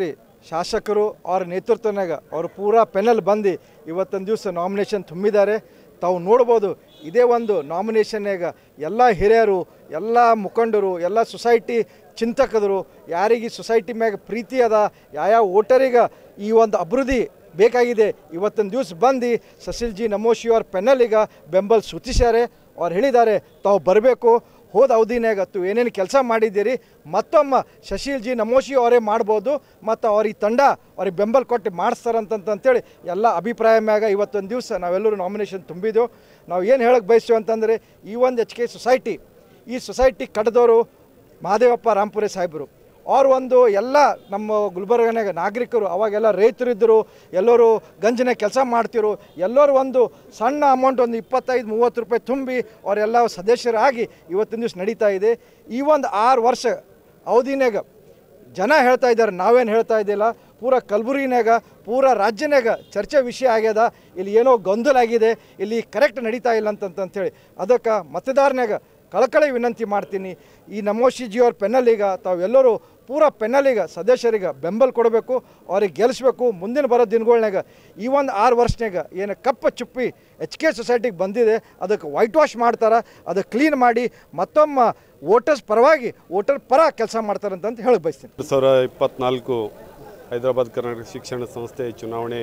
I: ಶಾಸಕರು ಅವ್ರ ನೇತೃತ್ವನಾಗ ಅವ್ರ ಪೂರಾ ಪೆನಲ್ ಬಂದು ಇವತ್ತೊಂದು ದಿವಸ ನಾಮಿನೇಷನ್ ತುಂಬಿದ್ದಾರೆ. ತಾವು ನೋಡ್ಬೋದು ಇದೇ ಒಂದು ನಾಮಿನೇಷನ್ನಾಗ ಎಲ್ಲ ಹಿರಿಯರು, ಎಲ್ಲ ಮುಖಂಡರು, ಎಲ್ಲ ಸೊಸೈಟಿ ಚಿಂತಕರು, ಯಾರಿಗೆ ಸೊಸೈಟಿ ಮ್ಯಾಗ ಪ್ರೀತಿ ಅದ, ಯಾವ್ಯಾವ ವೋಟರಿಗೆ ಈ ಒಂದು ಅಭಿವೃದ್ಧಿ ಬೇಕಾಗಿದೆ, ಇವತ್ತೊಂದು ದಿವಸ ಬಂದು ಸಸಿಲ್ ಜಿ ನಮೋಶಿ ಅವ್ರ ಪೆನಲಿಗೆ ಬೆಂಬಲ ಸೂಚಿಸ್ಯಾರೆ. ಅವ್ರು ಹೇಳಿದ್ದಾರೆ ತಾವು ಬರಬೇಕು, ಹೋದ ಅವಧಿನಾಗ ತು ಏನೇನು ಕೆಲಸ ಮಾಡಿದ್ದೀರಿ ಮತ್ತೊಮ್ಮೆ ಶಶಿಲ್ ಜಿ ನಮೋಶಿ ಅವರೇ ಮಾಡ್ಬೋದು ಮತ್ತು ಅವ್ರಿಗೆ ತಂಡ ಅವ್ರಿಗೆ ಬೆಂಬಲ ಕೊಟ್ಟು ಮಾಡಿಸ್ತಾರಂತಂತೇಳಿ ಎಲ್ಲ ಅಭಿಪ್ರಾಯ ಮ್ಯಾಗ ಇವತ್ತೊಂದು ದಿವಸ ನಾವೆಲ್ಲರೂ ನಾಮಿನೇಷನ್ ತುಂಬಿದ್ದೆವು. ನಾವು ಏನು ಹೇಳಕ್ಕೆ ಬಯಸ್ತೀವಿ ಅಂತಂದರೆ ಈ ಒಂದು ಎಚ್ ಕೆ ಸೊಸೈಟಿ ಈ ಸೊಸೈಟಿ ಕಟ್ಟಿದವರು ಮಹಾದೇವಪ್ಪ ರಾಂಪುರೆ ಸಾಹೇಬರು. ಅವ್ರು ಒಂದು ಎಲ್ಲ ನಮ್ಮ ಗುಲ್ಬರ್ಗನಾಗ ನಾಗರಿಕರು ಅವಾಗೆಲ್ಲ ರೈತರಿದ್ದರು, ಎಲ್ಲರೂ ಗಂಜಿನ ಕೆಲಸ ಮಾಡ್ತಿರು, ಎಲ್ಲರೂ ಒಂದು ಸಣ್ಣ ಅಮೌಂಟ್ ಒಂದು ಇಪ್ಪತ್ತೈದು ಮೂವತ್ತು ರೂಪಾಯಿ ತುಂಬಿ ಅವರೆಲ್ಲ ಸದಸ್ಯರಾಗಿ ಇವತ್ತಿನ ದಿವಸ ನಡೀತಾ ಇದೆ. ಈ ಒಂದು ಆರು ವರ್ಷ ಅವಧಿನಾಗ ಜನ ಹೇಳ್ತಾ ಇದ್ದಾರೆ, ನಾವೇನು ಹೇಳ್ತಾ ಇದ್ದಿಲ್ಲ. ಪೂರ ಕಲಬುರಗಿನಾಗ ಪೂರ ರಾಜ್ಯನಾಗ ಚರ್ಚೆ ವಿಷಯ ಆಗ್ಯದ. ಇಲ್ಲಿ ಏನೋ ಗೊಂದಲ ಆಗಿದೆ, ಇಲ್ಲಿ ಕರೆಕ್ಟ್ ನಡೀತಾ ಇಲ್ಲ ಅಂತಂತೇಳಿ ಅದಕ್ಕೆ ಮತದಾರನಾಗ ಕಳಕಳಿ ವಿನಂತಿ ಮಾಡ್ತೀನಿ. ಈ ನಮೋಶಿಜಿಯವ್ರ ಪೆನ್ನಲಿಗೆ ತಾವೆಲ್ಲರೂ ಪೂರ ಪೆನ್ನಲಿಗೆ ಸದಸ್ಯರಿಗೆ ಬೆಂಬಲ ಕೊಡಬೇಕು, ಅವ್ರಿಗೆ ಗೆಲ್ಲಿಸ್ಬೇಕು. ಮುಂದಿನ ಬರೋ ದಿನಗಳ್ನಾಗ ಈ ಒಂದು ಆರು ವರ್ಷನಾಗ ಏನು ಕಪ್ಪ ಚುಪ್ಪಿ ಎಚ್ ಕೆ ಸೊಸೈಟಿಗೆ ಬಂದಿದೆ ಅದಕ್ಕೆ ವೈಟ್ ವಾಶ್ ಮಾಡ್ತಾರೆ, ಅದಕ್ಕೆ ಕ್ಲೀನ್ ಮಾಡಿ ಮತ್ತೊಮ್ಮೆ ವೋಟರ್ಸ್ ಪರವಾಗಿ ವೋಟರ್ ಪರ ಕೆಲಸ ಮಾಡ್ತಾರಂತ ಹೇಳಿ ಬಯಸ್ತೀನಿ.
J: ಎರಡು ಸಾವಿರ ಇಪ್ಪತ್ತ್ನಾಲ್ಕು ಹೈದರಾಬಾದ್ ಕರ್ನಾಟಕ ಶಿಕ್ಷಣ ಸಂಸ್ಥೆ ಚುನಾವಣೆ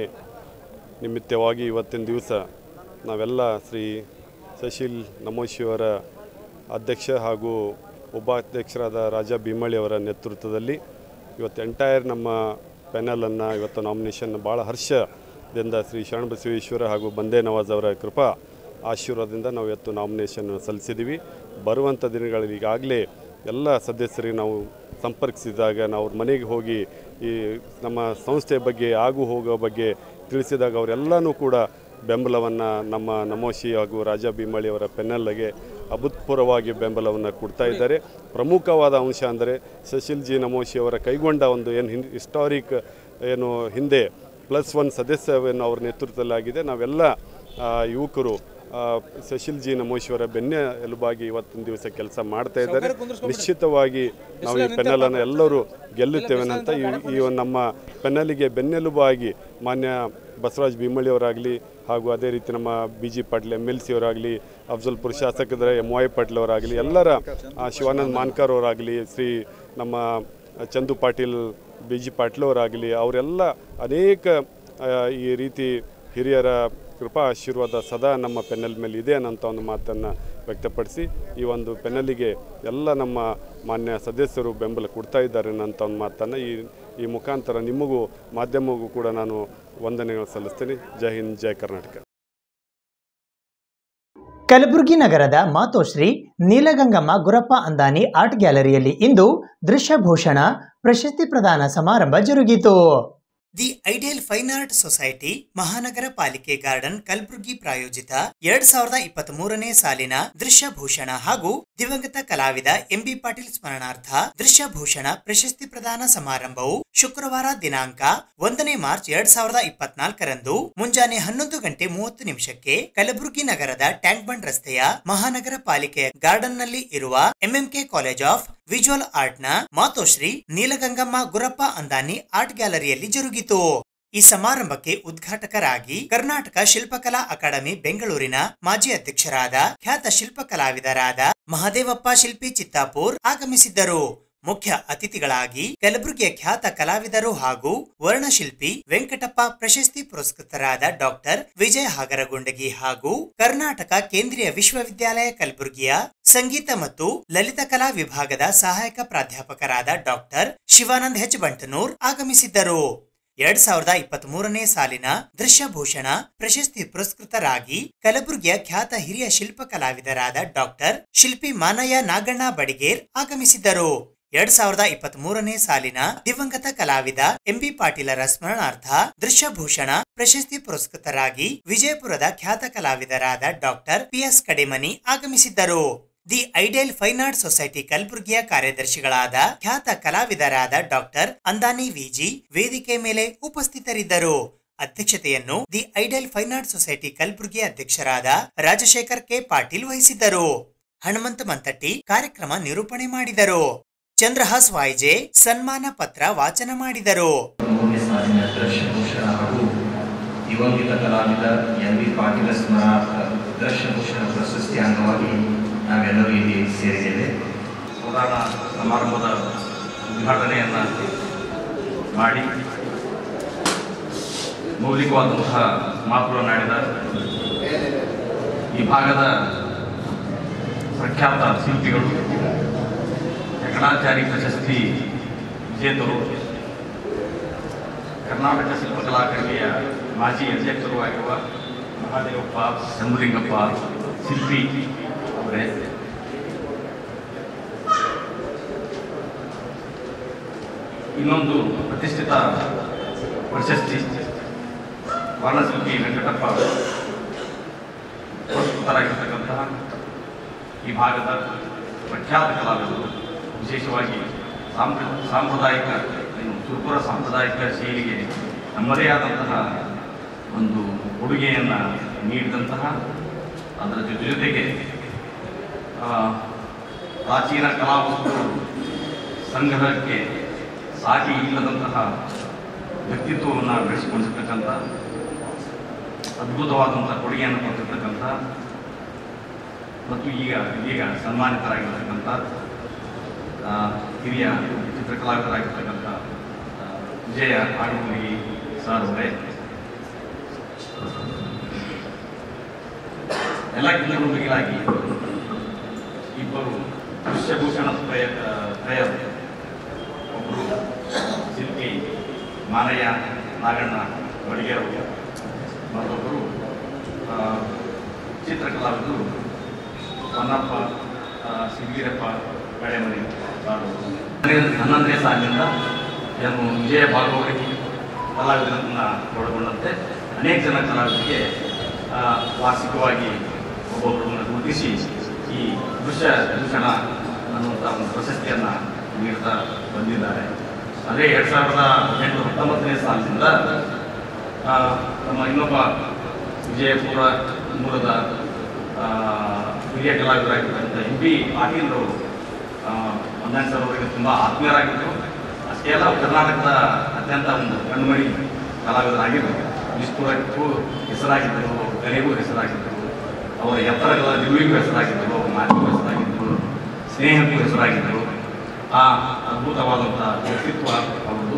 J: ನಿಮಿತ್ತವಾಗಿ ಇವತ್ತಿನ ದಿವಸ ನಾವೆಲ್ಲ ಶ್ರೀ ಸಶಿಲ್ ನಮೋಶಿಯವರ ಅಧ್ಯಕ್ಷ ಹಾಗೂ ಉಪಾಧ್ಯಕ್ಷರಾದ ರಾಜಾ ಭೀಮಳ್ಳಿ ಅವರ ನೇತೃತ್ವದಲ್ಲಿ ಇವತ್ತು ಎಂಟೈರ್ ನಮ್ಮ ಪ್ಯಾನಲನ್ನು ಇವತ್ತು ನಾಮಿನೇಷನ್ ಭಾಳ ಹರ್ಷದಿಂದ ಶ್ರೀ ಶರಣಬಸವೇಶ್ವರ ಹಾಗೂ ಬಂದೇ ನವಾಜ್ ಅವರ ಕೃಪಾ ಆಶೀರ್ವಾದದಿಂದ ನಾವು ಇವತ್ತು ನಾಮಿನೇಷನ್ ಸಲ್ಲಿಸಿದ್ದೀವಿ. ಬರುವಂಥ ದಿನಗಳಲ್ಲಿ ಈಗಾಗಲೇ ಎಲ್ಲ ಸದಸ್ಯರಿಗೆ ನಾವು ಸಂಪರ್ಕಿಸಿದಾಗ ನಾವು ಅವ್ರ ಮನೆಗೆ ಹೋಗಿ ಈ ನಮ್ಮ ಸಂಸ್ಥೆ ಬಗ್ಗೆ ಆಗು ಹೋಗೋ ಬಗ್ಗೆ ತಿಳಿಸಿದಾಗ ಅವರೆಲ್ಲನೂ ಕೂಡ ಬೆಂಬಲವನ್ನು ನಮ್ಮ ನಮೋಶಿ ಹಾಗೂ ರಾಜಾ ಭೀಮಳ್ಳಿ ಅವರ ಪೆನ್ನಲ್ಗೆ ಅಭೂತಪೂರ್ವವಾಗಿ ಬೆಂಬಲವನ್ನು ಕೊಡ್ತಾ ಇದ್ದಾರೆ. ಪ್ರಮುಖವಾದ ಅಂಶ ಅಂದರೆ ಸಶಿಲ್ ಜಿ ನಮೋಶಿ ಅವರ ಕೈಗೊಂಡ ಒಂದು ಏನು ಹಿನ್ ಹಿಸ್ಟಾರಿಕ್ ಏನು ಹಿಂದೆ ಪ್ಲಸ್ ಒನ್ ಸದಸ್ಯವನ್ನು ಅವ್ರ ನೇತೃತ್ವದಲ್ಲಾಗಿದೆ. ನಾವೆಲ್ಲ ಯುವಕರು ಸಶಿಲ್ ಜಿ ನಮೋಶಿಯವರ ಬೆನ್ನೆ ಎಲುಬಾಗಿ ಇವತ್ತಿನ ದಿವಸ ಕೆಲಸ ಮಾಡ್ತಾ ಇದ್ದಾರೆ. ನಿಶ್ಚಿತವಾಗಿ ನಾವು ಈ ಪೆನ್ನಲನ್ನು ಎಲ್ಲರೂ ಗೆಲ್ಲುತ್ತೇವೆನಂತ ಈ ನಮ್ಮ ಪೆನ್ನಲಿಗೆ ಬೆನ್ನೆಲುಬಾಗಿ ಮಾನ್ಯ ಬಸವರಾಜ್ ಭೀಮಳ್ಳಿಯವರಾಗಲಿ ಹಾಗೂ ಅದೇ ರೀತಿ ನಮ್ಮ B G Patil M L C ಅವರಾಗಲಿ, ಅಫ್ಜಲ್ಪುರ ಶಾಸಕರ ಎಮ್ ವೈ ಪಾಟೀಲ್ ಅವರಾಗಲಿ, ಎಲ್ಲರ ಶಿವಾನಂದ್ ಮಾನ್ಕರ್ ಅವರಾಗಲಿ, ಶ್ರೀ ನಮ್ಮ ಚಂದು ಪಾಟೀಲ್ ಬಿ ಜಿ ಪಾಟೀಲ್ ಅವರಾಗಲಿ, ಅವರೆಲ್ಲ ಅನೇಕ ಈ ರೀತಿ ಹಿರಿಯರ ಕೃಪಾ ಆಶೀರ್ವಾದ ಸದಾ ನಮ್ಮ ಪೆನ್ನಲ್ ಮೇಲೆ ಇದೆ ಅನ್ನೋಂಥ ಒಂದು ಮಾತನ್ನು ವ್ಯಕ್ತಪಡಿಸಿ ಈ ಒಂದು ಪೆನ್ನಲಿಗೆ ಎಲ್ಲ ನಮ್ಮ ಮಾನ್ಯ ಸದಸ್ಯರು ಬೆಂಬಲ ಕೊಡ್ತಾ ಇದ್ದಾರೆ ಅನ್ನೋಂಥ ಒಂದು ಮಾತನ್ನು ಈ ಈ ಮುಖಾಂತರ ನಿಮಗೂ ಮಾಧ್ಯಮಗೂ ಕೂಡ ನಾನು ವಂದನೆಗಳು ಸಲ್ಲಿಸ್ತೀನಿ. ಜೈ ಹಿಂದ್, ಜೈ ಕರ್ನಾಟಕ.
B: ಕಲಬುರಗಿ ನಗರದ ಮಾತೋಶ್ರೀ ನೀಲಗಂಗಮ್ಮ ಗುರಪ್ಪ ಅಂದಾನಿ ಆರ್ಟ್ ಗ್ಯಾಲರಿಯಲ್ಲಿ ಇಂದು ದೃಶ್ಯಭೂಷಣ ಪ್ರಶಸ್ತಿ ಪ್ರದಾನ ಸಮಾರಂಭ ಜರುಗಿತು. The ideal fine art society ಮಹಾನಗರ ಪಾಲಿಕೆ ಗಾರ್ಡನ್ ಕಲಬುರಗಿ ಪ್ರಾಯೋಜಿತ ಎರಡ್ ಸಾವಿರದ ಇಪ್ಪತ್ತ್ ಮೂರನೇ ಸಾಲಿನ ದೃಶ್ಯಭೂಷಣ ಹಾಗೂ ದಿವಂಗತ ಕಲಾವಿದ ಎಂ ಬಿ ಪಾಟೀಲ್ ಸ್ಮರಣಾರ್ಥ ದೃಶ್ಯಭೂಷಣ ಪ್ರಶಸ್ತಿ ಪ್ರದಾನ ಸಮಾರಂಭವು ಶುಕ್ರವಾರ ದಿನಾಂಕ ಒಂದನೇ ಮಾರ್ಚ್ ಎರಡ್ ಸಾವಿರದ ಇಪ್ಪತ್ನಾಲ್ಕರಂದು ಮುಂಜಾನೆ ಹನ್ನೊಂದು ಗಂಟೆ ಮೂವತ್ತು ನಿಮಿಷಕ್ಕೆ ಕಲಬುರಗಿ ನಗರದ ಟ್ಯಾಂಕ್ ಬಂಡ್ ರಸ್ತೆಯ ಮಹಾನಗರ ಪಾಲಿಕೆಯ ಗಾರ್ಡನ್ ನಲ್ಲಿ ಇರುವ MMK college of visual art ನ ಮಾತೋಶ್ರೀ ನೀಲಗಂಗಮ್ಮ ಗುರಪ್ಪ ಅಂದಾನಿ ಆರ್ಟ್ ಗ್ಯಾಲರಿಯಲ್ಲಿ ಜರುಗಿತು. ಈ ಸಮಾರಂಭಕ್ಕೆ ಉದ್ಘಾಟಕರಾಗಿ ಕರ್ನಾಟಕ ಶಿಲ್ಪಕಲಾ ಅಕಾಡೆಮಿ ಬೆಂಗಳೂರಿನ ಮಾಜಿ ಅಧ್ಯಕ್ಷರಾದ ಖ್ಯಾತ ಶಿಲ್ಪ ಕಲಾವಿದರಾದ ಮಹದೇವಪ್ಪ ಶಿಲ್ಪಿ ಚಿತ್ತಾಪುರ್ ಆಗಮಿಸಿದ್ದರು. ಮುಖ್ಯ ಅತಿಥಿಗಳಾಗಿ ಕಲಬುರಗಿಯ ಖ್ಯಾತ ಕಲಾವಿದರು ಹಾಗೂ ವರ್ಣಶಿಲ್ಪಿ ವೆಂಕಟಪ್ಪ ಪ್ರಶಸ್ತಿ ಪುರಸ್ಕೃತರಾದ ಡಾಕ್ಟರ್ ವಿಜಯ ಹಾಗರಗುಂಡಗಿ ಹಾಗೂ ಕರ್ನಾಟಕ ಕೇಂದ್ರೀಯ ವಿಶ್ವವಿದ್ಯಾಲಯ ಕಲಬುರಗಿಯ ಸಂಗೀತ ಮತ್ತು ಲಲಿತ ಕಲಾ ವಿಭಾಗದ ಸಹಾಯಕ ಪ್ರಾಧ್ಯಾಪಕರಾದ ಡಾಕ್ಟರ್ ಶಿವಾನಂದ್ ಹೆಚ್ ಬಂಟನೂರ್ ಆಗಮಿಸಿದ್ದರು. ಎರಡ್ ಸಾವಿರದ ಇಪ್ಪತ್ತ್ ಮೂರನೇ ಸಾಲಿನ ದೃಶ್ಯಭೂಷಣ ಪ್ರಶಸ್ತಿ ಪುರಸ್ಕೃತರಾಗಿ ಕಲಬುರಗಿಯ ಖ್ಯಾತ ಹಿರಿಯ ಶಿಲ್ಪ ಕಲಾವಿದರಾದ ಡಾಕ್ಟರ್ ಶಿಲ್ಪಿ ಮಾನಯ್ಯ ನಾಗಣ್ಣ ಬಡಿಗೇರ್ ಆಗಮಿಸಿದ್ದರು. ಎರಡ್ ಸಾವಿರದ ಇಪ್ಪತ್ತ್ ಮೂರನೇ ಸಾಲಿನ ದಿವಂಗತ ಕಲಾವಿದ ಎಂಬಿ ಪಾಟೀಲರ ಸ್ಮರಣಾರ್ಥ ದೃಶ್ಯಭೂಷಣ ಪ್ರಶಸ್ತಿ ಪುರಸ್ಕೃತರಾಗಿ ವಿಜಯಪುರದ ಖ್ಯಾತ ಕಲಾವಿದರಾದ ಡಾಕ್ಟರ್ ಪಿ ಎಸ್ ಕಡೆಮನಿ ಆಗಮಿಸಿದ್ದರು. The ideal fine art society ಕಲಬುರಗಿಯ ಕಾರ್ಯದರ್ಶಿಗಳಾದ ಖ್ಯಾತ ಕಲಾವಿದರಾದ ಡಾಕ್ಟರ್ ಅಂದಾನಿ ವಿಜಿ ವೇದಿಕೆ ಮೇಲೆ ಉಪಸ್ಥಿತರಿದ್ದರು. ಅಧ್ಯಕ್ಷತೆಯನ್ನು the ideal fine art society Kalaburagi ಅಧ್ಯಕ್ಷರಾದ ರಾಜಶೇಖರ್ ಕೆ ಪಾಟೀಲ್ ವಹಿಸಿದ್ದರು. ಹನುಮಂತ ಮಂತಟ್ಟಿ ಕಾರ್ಯಕ್ರಮ ನಿರೂಪಣೆ ಮಾಡಿದರು. ಚಂದ್ರಹಾಸ್ ವಾಯ್ಜೆ ಸನ್ಮಾನ ಪತ್ರ ವಾಚನ ಮಾಡಿದರು.
K: ದಿವಂಗತ ಕಲಾವಿದ ಎಂ ವಿ ಪಾಟೀಲ ಸ್ಮರಣಾರ್ಥ ದರ್ಶಭೂಷಣ ಪ್ರಶಸ್ತಿ ಅಂಗವಾಗಿ ನಾವೆಲ್ಲರೂ ಇಲ್ಲಿ ಸೇರಿದ್ದೇವೆ. ಪ್ರಧಾನ ಸಮಾರಂಭದ ಉದ್ಘಾಟನೆಯನ್ನು ಮಾಡಿ ಮೌಲಿಕವಾದಂತಹ ಮಾತುಗಳನ್ನಾಡಿದ ಈ ಭಾಗದ ಪ್ರಖ್ಯಾತ ಶಿಲ್ಪಿಗಳು, ಹೆಗಡಾಚಾರಿ ಪ್ರಶಸ್ತಿ ವಿಜೇತರು, ಕರ್ನಾಟಕ ಶಿಲ್ಪಕಲಾ ಅಕಾಡೆಮಿಯ ಮಾಜಿ ಅಧ್ಯಕ್ಷರು ಆಗಿರುವ ಮಹಾದೇವಪ್ಪ ಶಂಭುಲಿಂಗಪ್ಪ ಶಿಲ್ಪಿ ಅವರೇ, ಇನ್ನೊಂದು ಪ್ರತಿಷ್ಠಿತ ಪ್ರಶಸ್ತಿ ವರ್ಣಶಿಲ್ಪಿ ವೆಂಕಟಪ್ಪ ಪುರಸ್ಕೃತರಾಗಿರ್ತಕ್ಕಂತಹ ಈ ಭಾಗದ ಪ್ರಖ್ಯಾತ ಕಲಾವಿದರು, ವಿಶೇಷವಾಗಿ ಸಾಂಪ್ರ ಸಾಂಪ್ರದಾಯಿಕ ಸುರ್ಪುರ ಸಾಂಪ್ರದಾಯಿಕ ಶೈಲಿಗೆ ನಮ್ಮದೇ ಆದಂತಹ ಒಂದು ಕೊಡುಗೆಯನ್ನು ನೀಡಿದಂತಹ, ಅದರ ಜೊತೆ ಜೊತೆಗೆ ಪ್ರಾಚೀನ ಕಲಾವಸ್ತು ಸಂಗ್ರಹಕ್ಕೆ ಸಾಟಿ ಇಲ್ಲದಂತಹ ವ್ಯಕ್ತಿತ್ವವನ್ನು ಬೆಳೆಸಿಕೊಂಡಿರ್ತಕ್ಕಂಥ, ಅದ್ಭುತವಾದಂಥ ಕೊಡುಗೆಯನ್ನು ಕೊಟ್ಟಿರ್ತಕ್ಕಂಥ ಮತ್ತು ಈಗ ಇದೀಗ ಸನ್ಮಾನಿತರಾಗಿರ್ತಕ್ಕಂಥ ಹಿರಿಯ ಚಿತ್ರಕಲಾವಿದರಾಗಿರ್ತಕ್ಕಂಥ ವಿಜಯ ಆಡುಗುಲಿ ಸರ್ ಅವರೇ, ಎಲ್ಲಕ್ಕಿಂತಲೂ ಮಿಗಿಲಾಗಿ ಇಬ್ಬರು ದೃಶ್ಯಭೂಷಣ ಪ್ರಯ ಪ್ರಯ ಒಬ್ಬರು ಶಿಲ್ಪಿ ಮಾನಯ್ಯ ನಾಗಣ್ಣ ಬಡಿಗೆರವರು, ಮತ್ತೊಬ್ಬರು ಚಿತ್ರಕಲಾವಿದರು ಹೊನ್ನಪ್ಪ ಸಿದ್ಗಿರಪ್ಪ ಕಳೆಮನೆ ಹನ್ನೊಂದನೇ ಸಾಲಿನಿಂದ ಏನು ವಿಜಯ ಭಾಗವಹಿಸಿ ಕಲಾವಿದರನ್ನು ಒಳಗೊಂಡಂತೆ ಅನೇಕ ಜನ ಕಲಾವಿದರಿಗೆ ವಾರ್ಷಿಕವಾಗಿ ಒಬ್ಬೊಬ್ಬರನ್ನು ಗುರುತಿಸಿ ಈ ದೃಶ್ಯ ಭೂಷಣ ಅನ್ನುವಂಥ ಒಂದು ಪ್ರಶಸ್ತಿಯನ್ನು ನೀಡ್ತಾ ಬಂದಿದ್ದಾರೆ. ಅದೇ ಎರಡು ಸಾವಿರದ ಹದಿನೆಂಟು ಹತ್ತೊಂಬತ್ತನೇ ಸಾಲಿನಿಂದ ನಮ್ಮ ಇನ್ನೊಬ್ಬ ವಿಜಯಪುರ ಮೂಲದ ಹಿರಿಯ ಕಲಾವಿದರಾಗಿರ್ತಕ್ಕಂಥ ಎಂ ಬಿ ಪಾಟೀಲ್ರವರು ಒಂದನೇ ಸರ್ ಅವರಿಗೆ ತುಂಬ ಆತ್ಮೀಯರಾಗಿದ್ದರು. ಅಷ್ಟೇ ಅಲ್ಲ, ಕರ್ನಾಟಕದ ಅತ್ಯಂತ ಒಂದು ಕಣ್ಮಣಿ ಕಲಾವಿದರಾಗಿದ್ದರು. ನಿಷ್ಠುರಕ್ಕೂ ಹೆಸರಾಗಿದ್ದರು, ಕಲೆಗೂ ಹೆಸರಾಗಿದ್ದರು, ಅವರ ಎತ್ತರಗಳ ನಿಲುವಿಗೂ ಹೆಸರಾಗಿದ್ದರು, ಅವರ ಮಾತಿಗೂ ಹೆಸರಾಗಿದ್ದರು, ಸ್ನೇಹಕ್ಕೂ ಹೆಸರಾಗಿದ್ದರು. ಆ ಅದ್ಭುತವಾದಂಥ ವ್ಯಕ್ತಿತ್ವ ಅವರದು.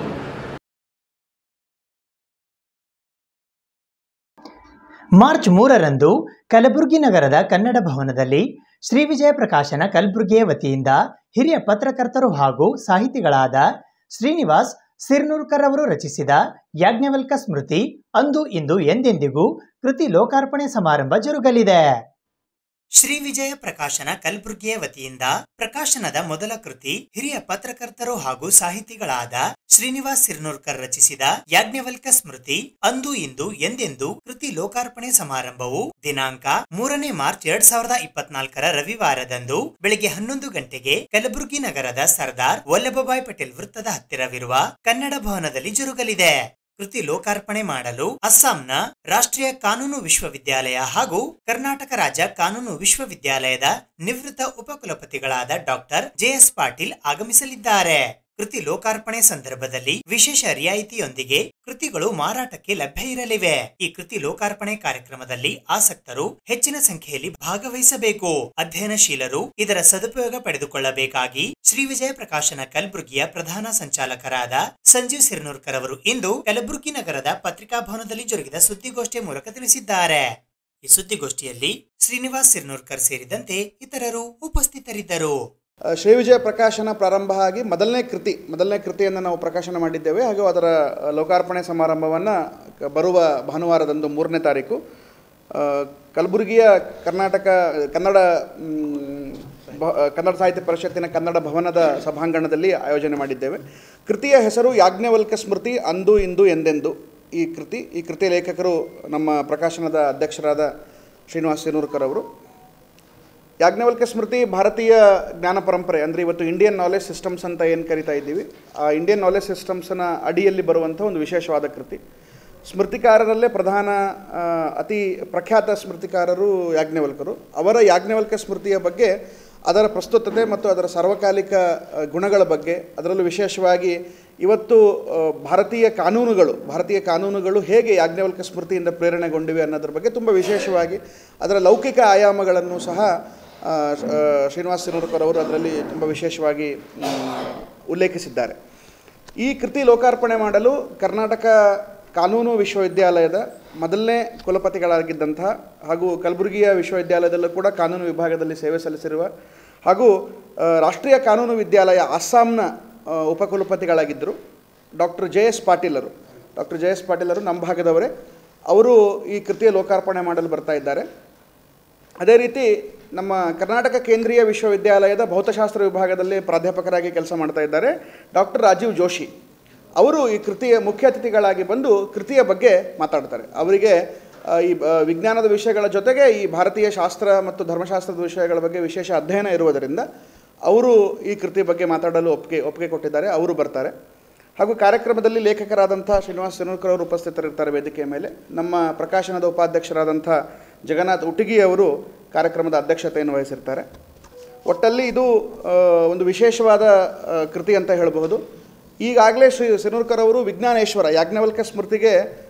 B: ಮಾರ್ಚ್ ಮೂರರಂದು ಕಲಬುರಗಿ ನಗರದ ಕನ್ನಡ ಭವನದಲ್ಲಿ ಶ್ರೀ ವಿಜಯ ಪ್ರಕಾಶನ ಕಲಬುರಗಿಯ ವತಿಯಿಂದ ಹಿರಿಯ ಪತ್ರಕರ್ತರು ಹಾಗೂ ಸಾಹಿತಿಗಳಾದ ಶ್ರೀನಿವಾಸ್ ಸಿರ್ನೂರ್ಕರ್ ಅವರು ರಚಿಸಿದ ಯಾಜ್ಞವಲ್ಕ ಸ್ಮೃತಿ ಅಂದು ಇಂದು ಎಂದೆಂದಿಗೂ ಕೃತಿ ಲೋಕಾರ್ಪಣೆ ಸಮಾರಂಭ ಜರುಗಲಿದೆ. ಶ್ರೀ ವಿಜಯ ಪ್ರಕಾಶನ ಕಲಬುರಗಿಯ ವತಿಯಿಂದ ಪ್ರಕಾಶನದ ಮೊದಲ ಕೃತಿ ಹಿರಿಯ ಪತ್ರಕರ್ತರು ಹಾಗೂ ಸಾಹಿತಿಗಳಾದ ಶ್ರೀನಿವಾಸ್ ಸಿರ್ನೂರ್ಕರ್ ರಚಿಸಿದ ಯಾಜ್ಞವಲ್ಕ ಸ್ಮೃತಿ ಅಂದು ಇಂದು ಎಂದೆಂದು ಕೃತಿ ಲೋಕಾರ್ಪಣೆ ಸಮಾರಂಭವು ದಿನಾಂಕ ಮೂರನೇ ಮಾರ್ಚ್ ಎರಡ್ ಸಾವಿರದ ಇಪ್ಪತ್ನಾಲ್ಕರ ರವಿವಾರದಂದು ಬೆಳಿಗ್ಗೆ ಹನ್ನೊಂದು ಗಂಟೆಗೆ ಕಲಬುರಗಿ ನಗರದ ಸರ್ದಾರ್ ವಲ್ಲಭಭಾಯ್ ಪಟೇಲ್ ವೃತ್ತದ ಹತ್ತಿರವಿರುವ ಕನ್ನಡ ಭವನದಲ್ಲಿ ಜರುಗಲಿದೆ. ಕೃತಿ ಲೋಕಾರ್ಪಣೆ ಮಾಡಲು ಅಸ್ಸಾಂನ ರಾಷ್ಟ್ರೀಯ ಕಾನೂನು ವಿಶ್ವವಿದ್ಯಾಲಯ ಹಾಗೂ ಕರ್ನಾಟಕ ರಾಜ್ಯ ಕಾನೂನು ವಿಶ್ವವಿದ್ಯಾಲಯದ ನಿವೃತ್ತ ಉಪಕುಲಪತಿಗಳಾದ ಡಾಕ್ಟರ್ ಜೆ ಎಸ್ ಪಾಟೀಲ್ ಆಗಮಿಸಲಿದ್ದಾರೆ. ಕೃತಿ ಲೋಕಾರ್ಪಣೆ ಸಂದರ್ಭದಲ್ಲಿ ವಿಶೇಷ ರಿಯಾಯಿತಿಯೊಂದಿಗೆ ಕೃತಿಗಳು ಮಾರಾಟಕ್ಕೆ ಲಭ್ಯ ಇರಲಿವೆ. ಈ ಕೃತಿ ಲೋಕಾರ್ಪಣೆ ಕಾರ್ಯಕ್ರಮದಲ್ಲಿ ಆಸಕ್ತರು ಹೆಚ್ಚಿನ ಸಂಖ್ಯೆಯಲ್ಲಿ ಭಾಗವಹಿಸಬೇಕು. ಅಧ್ಯಯನಶೀಲರು ಇದರ ಸದುಪಯೋಗ ಪಡೆದುಕೊಳ್ಳಬೇಕಾಗಿ ಶ್ರೀ ವಿಜಯ ಪ್ರಕಾಶನ ಕಲಬುರಗಿಯ ಪ್ರಧಾನ ಸಂಚಾಲಕರಾದ ಸಂಜೀವ್ ಸಿರ್ನೂರ್ಕರ್ ಅವರು ಇಂದು ಕಲಬುರಗಿ ನಗರದ ಪತ್ರಿಕಾ ಭವನದಲ್ಲಿ ಜರುಗಿದ ಸುದ್ದಿಗೋಷ್ಠಿಯ ಮೂಲಕ ತಿಳಿಸಿದ್ದಾರೆ. ಈ ಸುದ್ದಿಗೋಷ್ಠಿಯಲ್ಲಿ ಶ್ರೀನಿವಾಸ್ ಸಿರ್ನೂರ್ಕರ್ ಸೇರಿದಂತೆ ಇತರರು ಉಪಸ್ಥಿತರಿದ್ದರು.
L: ಶ್ರೀ ವಿಜಯ ಪ್ರಕಾಶನ ಪ್ರಾರಂಭ ಆಗಿ ಮೊದಲನೇ ಕೃತಿ ಮೊದಲನೇ ಕೃತಿಯನ್ನು ನಾವು ಪ್ರಕಾಶನ ಮಾಡಿದ್ದೇವೆ. ಹಾಗೂ ಅದರ ಲೋಕಾರ್ಪಣೆ ಸಮಾರಂಭವನ್ನು ಬರುವ ಭಾನುವಾರದಂದು ಮೂರನೇ ತಾರೀಕು ಕಲಬುರಗಿಯ ಕರ್ನಾಟಕ ಕನ್ನಡ ಕನ್ನಡ ಸಾಹಿತ್ಯ ಪರಿಷತ್ತಿನ ಕನ್ನಡ ಭವನದ ಸಭಾಂಗಣದಲ್ಲಿ ಆಯೋಜನೆ ಮಾಡಿದ್ದೇವೆ. ಕೃತಿಯ ಹೆಸರು ಯಾಜ್ಞವಲ್ಕ ಸ್ಮೃತಿ ಅಂದು ಇಂದು ಎಂದೆಂದು. ಈ ಕೃತಿ ಈ ಕೃತಿಯ ಲೇಖಕರು ನಮ್ಮ ಪ್ರಕಾಶನದ ಅಧ್ಯಕ್ಷರಾದ ಶ್ರೀನಿವಾಸ್ ಸಿರ್ನೂರ್ಕರ್ ಅವರು. ಯಾಜ್ಞವಲ್ಕ ಸ್ಮೃತಿ ಭಾರತೀಯ ಜ್ಞಾನ ಪರಂಪರೆ ಅಂದರೆ ಇವತ್ತು ಇಂಡಿಯನ್ ನಾಲೆಜ್ ಸಿಸ್ಟಮ್ಸ್ ಅಂತ ಏನು ಕರಿತಾ ಇದ್ದೀವಿ, ಆ ಇಂಡಿಯನ್ ನಾಲೆಜ್ ಸಿಸ್ಟಮ್ಸ್ನ ಅಡಿಯಲ್ಲಿ ಬರುವಂಥ ಒಂದು ವಿಶೇಷವಾದ ಕೃತಿ. ಸ್ಮೃತಿಕಾರರಲ್ಲೇ ಪ್ರಧಾನ ಅತಿ ಪ್ರಖ್ಯಾತ ಸ್ಮೃತಿಕಾರರು ಯಾಜ್ಞವಲ್ಕರು. ಅವರ ಯಾಜ್ಞವಲ್ಕ ಸ್ಮೃತಿಯ ಬಗ್ಗೆ ಅದರ ಪ್ರಸ್ತುತತೆ ಮತ್ತು ಅದರ ಸಾರ್ವಕಾಲಿಕ ಗುಣಗಳ ಬಗ್ಗೆ, ಅದರಲ್ಲೂ ವಿಶೇಷವಾಗಿ ಇವತ್ತು ಭಾರತೀಯ ಕಾನೂನುಗಳು ಭಾರತೀಯ ಕಾನೂನುಗಳು ಹೇಗೆ ಯಾಜ್ಞವಲ್ಕ್ಯ ಸ್ಮೃತಿಯಿಂದ ಪ್ರೇರಣೆಗೊಂಡಿವೆ ಅನ್ನೋದ್ರ ಬಗ್ಗೆ ತುಂಬ ವಿಶೇಷವಾಗಿ ಅದರ ಲೌಕಿಕ ಆಯಾಮಗಳನ್ನು ಸಹ ಶ್ರೀನಿವಾಸ ಸಿರೂರಕರ್ ಅವರು ಅದರಲ್ಲಿ ತುಂಬ ವಿಶೇಷವಾಗಿ ಉಲ್ಲೇಖಿಸಿದ್ದಾರೆ. ಈ ಕೃತಿ ಲೋಕಾರ್ಪಣೆ ಮಾಡಲು ಕರ್ನಾಟಕ ಕಾನೂನು ವಿಶ್ವವಿದ್ಯಾಲಯದ ಮೊದಲನೇ ಕುಲಪತಿಗಳಾಗಿದ್ದಂತಹ ಹಾಗೂ ಕಲಬುರಗಿಯ ವಿಶ್ವವಿದ್ಯಾಲಯದಲ್ಲೂ ಕೂಡ ಕಾನೂನು ವಿಭಾಗದಲ್ಲಿ ಸೇವೆ ಸಲ್ಲಿಸಿರುವ ಹಾಗೂ ರಾಷ್ಟ್ರೀಯ ಕಾನೂನು ವಿದ್ಯಾಲಯ ಅಸ್ಸಾಂನ ಉಪಕುಲಪತಿಗಳಾಗಿದ್ದರು ಡಾಕ್ಟರ್ ಜೆ ಎಸ್ ಪಾಟೀಲರು. ಡಾಕ್ಟರ್ ಜೆ ಎಸ್ ಪಾಟೀಲರು ನಮ್ಮ ಭಾಗದವರೇ. ಅವರು ಈ ಕೃತಿಯ ಲೋಕಾರ್ಪಣೆ ಮಾಡಲು ಬರ್ತಾ ಇದ್ದಾರೆ. ಅದೇ ರೀತಿ ನಮ್ಮ ಕರ್ನಾಟಕ ಕೇಂದ್ರೀಯ ವಿಶ್ವವಿದ್ಯಾಲಯದ ಭೌತಶಾಸ್ತ್ರ ವಿಭಾಗದಲ್ಲಿ ಪ್ರಾಧ್ಯಾಪಕರಾಗಿ ಕೆಲಸ ಮಾಡ್ತಾ ಇದ್ದಾರೆ ಡಾಕ್ಟರ್ ರಾಜೀವ್ ಜೋಶಿ. ಅವರು ಈ ಕೃತಿಯ ಮುಖ್ಯ ಅತಿಥಿಗಳಾಗಿ ಬಂದು ಕೃತಿಯ ಬಗ್ಗೆ ಮಾತಾಡ್ತಾರೆ. ಅವರಿಗೆ ಈ ವಿಜ್ಞಾನದ ವಿಷಯಗಳ ಜೊತೆಗೆ ಈ ಭಾರತೀಯ ಶಾಸ್ತ್ರ ಮತ್ತು ಧರ್ಮಶಾಸ್ತ್ರದ ವಿಷಯಗಳ ಬಗ್ಗೆ ವಿಶೇಷ ಅಧ್ಯಯನ ಇರುವುದರಿಂದ ಅವರು ಈ ಕೃತಿ ಬಗ್ಗೆ ಮಾತಾಡಲು ಒಪ್ಪಿಗೆ ಒಪ್ಪಿಗೆ ಕೊಟ್ಟಿದ್ದಾರೆ. ಅವರು ಬರ್ತಾರೆ. ಹಾಗೂ ಕಾರ್ಯಕ್ರಮದಲ್ಲಿ ಲೇಖಕರಾದಂಥ ಶ್ರೀನಿವಾಸ ಸಿರೂರಕರ್ ಅವರು ಉಪಸ್ಥಿತರಿರ್ತಾರೆ ವೇದಿಕೆಯ ಮೇಲೆ. ನಮ್ಮ ಪ್ರಕಾಶನದ ಉಪಾಧ್ಯಕ್ಷರಾದಂಥ ಜಗನ್ನಾಥ್ ಉಟಗಿ ಅವರು ಕಾರ್ಯಕ್ರಮದ ಅಧ್ಯಕ್ಷತೆಯನ್ನು ವಹಿಸಿರ್ತಾರೆ. ಒಟ್ಟಲ್ಲಿ ಇದು ಒಂದು ವಿಶೇಷವಾದ ಕೃತಿ ಅಂತ ಹೇಳಬಹುದು. ಈಗಾಗಲೇ ಶ್ರೀ ಸಿರೂರಕರ್ ಅವರು ವಿಜ್ಞಾನೇಶ್ವರ ಯಾಜ್ಞವಲ್ಕ್ಯ ಸ್ಮೃತಿಗೆ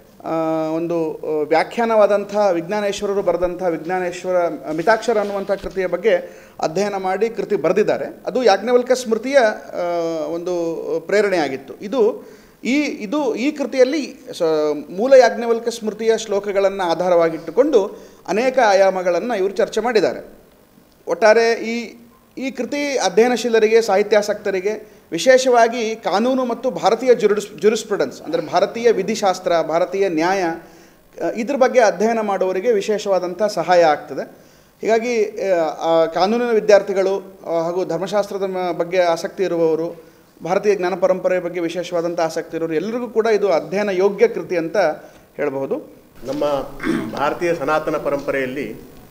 L: ಒಂದು ವ್ಯಾಖ್ಯಾನವಾದಂಥ ವಿಜ್ಞಾನೇಶ್ವರರು ಬರೆದಂಥ ವಿಜ್ಞಾನೇಶ್ವರ ಮಿತಾಕ್ಷರ ಅನ್ನುವಂಥ ಕೃತಿಯ ಬಗ್ಗೆ ಅಧ್ಯಯನ ಮಾಡಿ ಕೃತಿ ಬರೆದಿದ್ದಾರೆ. ಅದು ಯಾಜ್ಞವಲ್ಕ್ಯ ಸ್ಮೃತಿಯ ಒಂದು ಪ್ರೇರಣೆಯಾಗಿತ್ತು. ಇದು ಈ ಇದು ಈ ಕೃತಿಯಲ್ಲಿ ಸ ಮೂಲ ಯಾಜ್ಞವಲ್ಕ್ಯ ಸ್ಮೃತಿಯ ಶ್ಲೋಕಗಳನ್ನು ಆಧಾರವಾಗಿಟ್ಟುಕೊಂಡು ಅನೇಕ ಆಯಾಮಗಳನ್ನು ಇವರು ಚರ್ಚೆ ಮಾಡಿದ್ದಾರೆ. ಒಟ್ಟಾರೆ ಈ ಈ ಕೃತಿ ಅಧ್ಯಯನಶೀಲರಿಗೆ, ಸಾಹಿತ್ಯಾಸಕ್ತರಿಗೆ, ವಿಶೇಷವಾಗಿ ಕಾನೂನು ಮತ್ತು ಭಾರತೀಯ ಜುರಿಸ್ ಜುರಿಸ್ಪ್ರುಡೆನ್ಸ್ ಅಂದರೆ ಭಾರತೀಯ ವಿಧಿಶಾಸ್ತ್ರ, ಭಾರತೀಯ ನ್ಯಾಯ ಇದ್ರ ಬಗ್ಗೆ ಅಧ್ಯಯನ ಮಾಡುವವರಿಗೆ ವಿಶೇಷವಾದಂಥ ಸಹಾಯ ಆಗ್ತದೆ. ಹೀಗಾಗಿ ಕಾನೂನಿನ ವಿದ್ಯಾರ್ಥಿಗಳು ಹಾಗೂ ಧರ್ಮಶಾಸ್ತ್ರದ ಬಗ್ಗೆ ಆಸಕ್ತಿ ಇರುವವರು, ಭಾರತೀಯ ಜ್ಞಾನ ಪರಂಪರೆಯ ಬಗ್ಗೆ ವಿಶೇಷವಾದಂಥ ಆಸಕ್ತಿ ಇರೋರು ಎಲ್ಲರಿಗೂ ಕೂಡ ಇದು ಅಧ್ಯಯನ ಯೋಗ್ಯ ಕೃತಿ ಅಂತ ಹೇಳಬಹುದು.
M: ನಮ್ಮ ಭಾರತೀಯ ಸನಾತನ ಪರಂಪರೆಯಲ್ಲಿ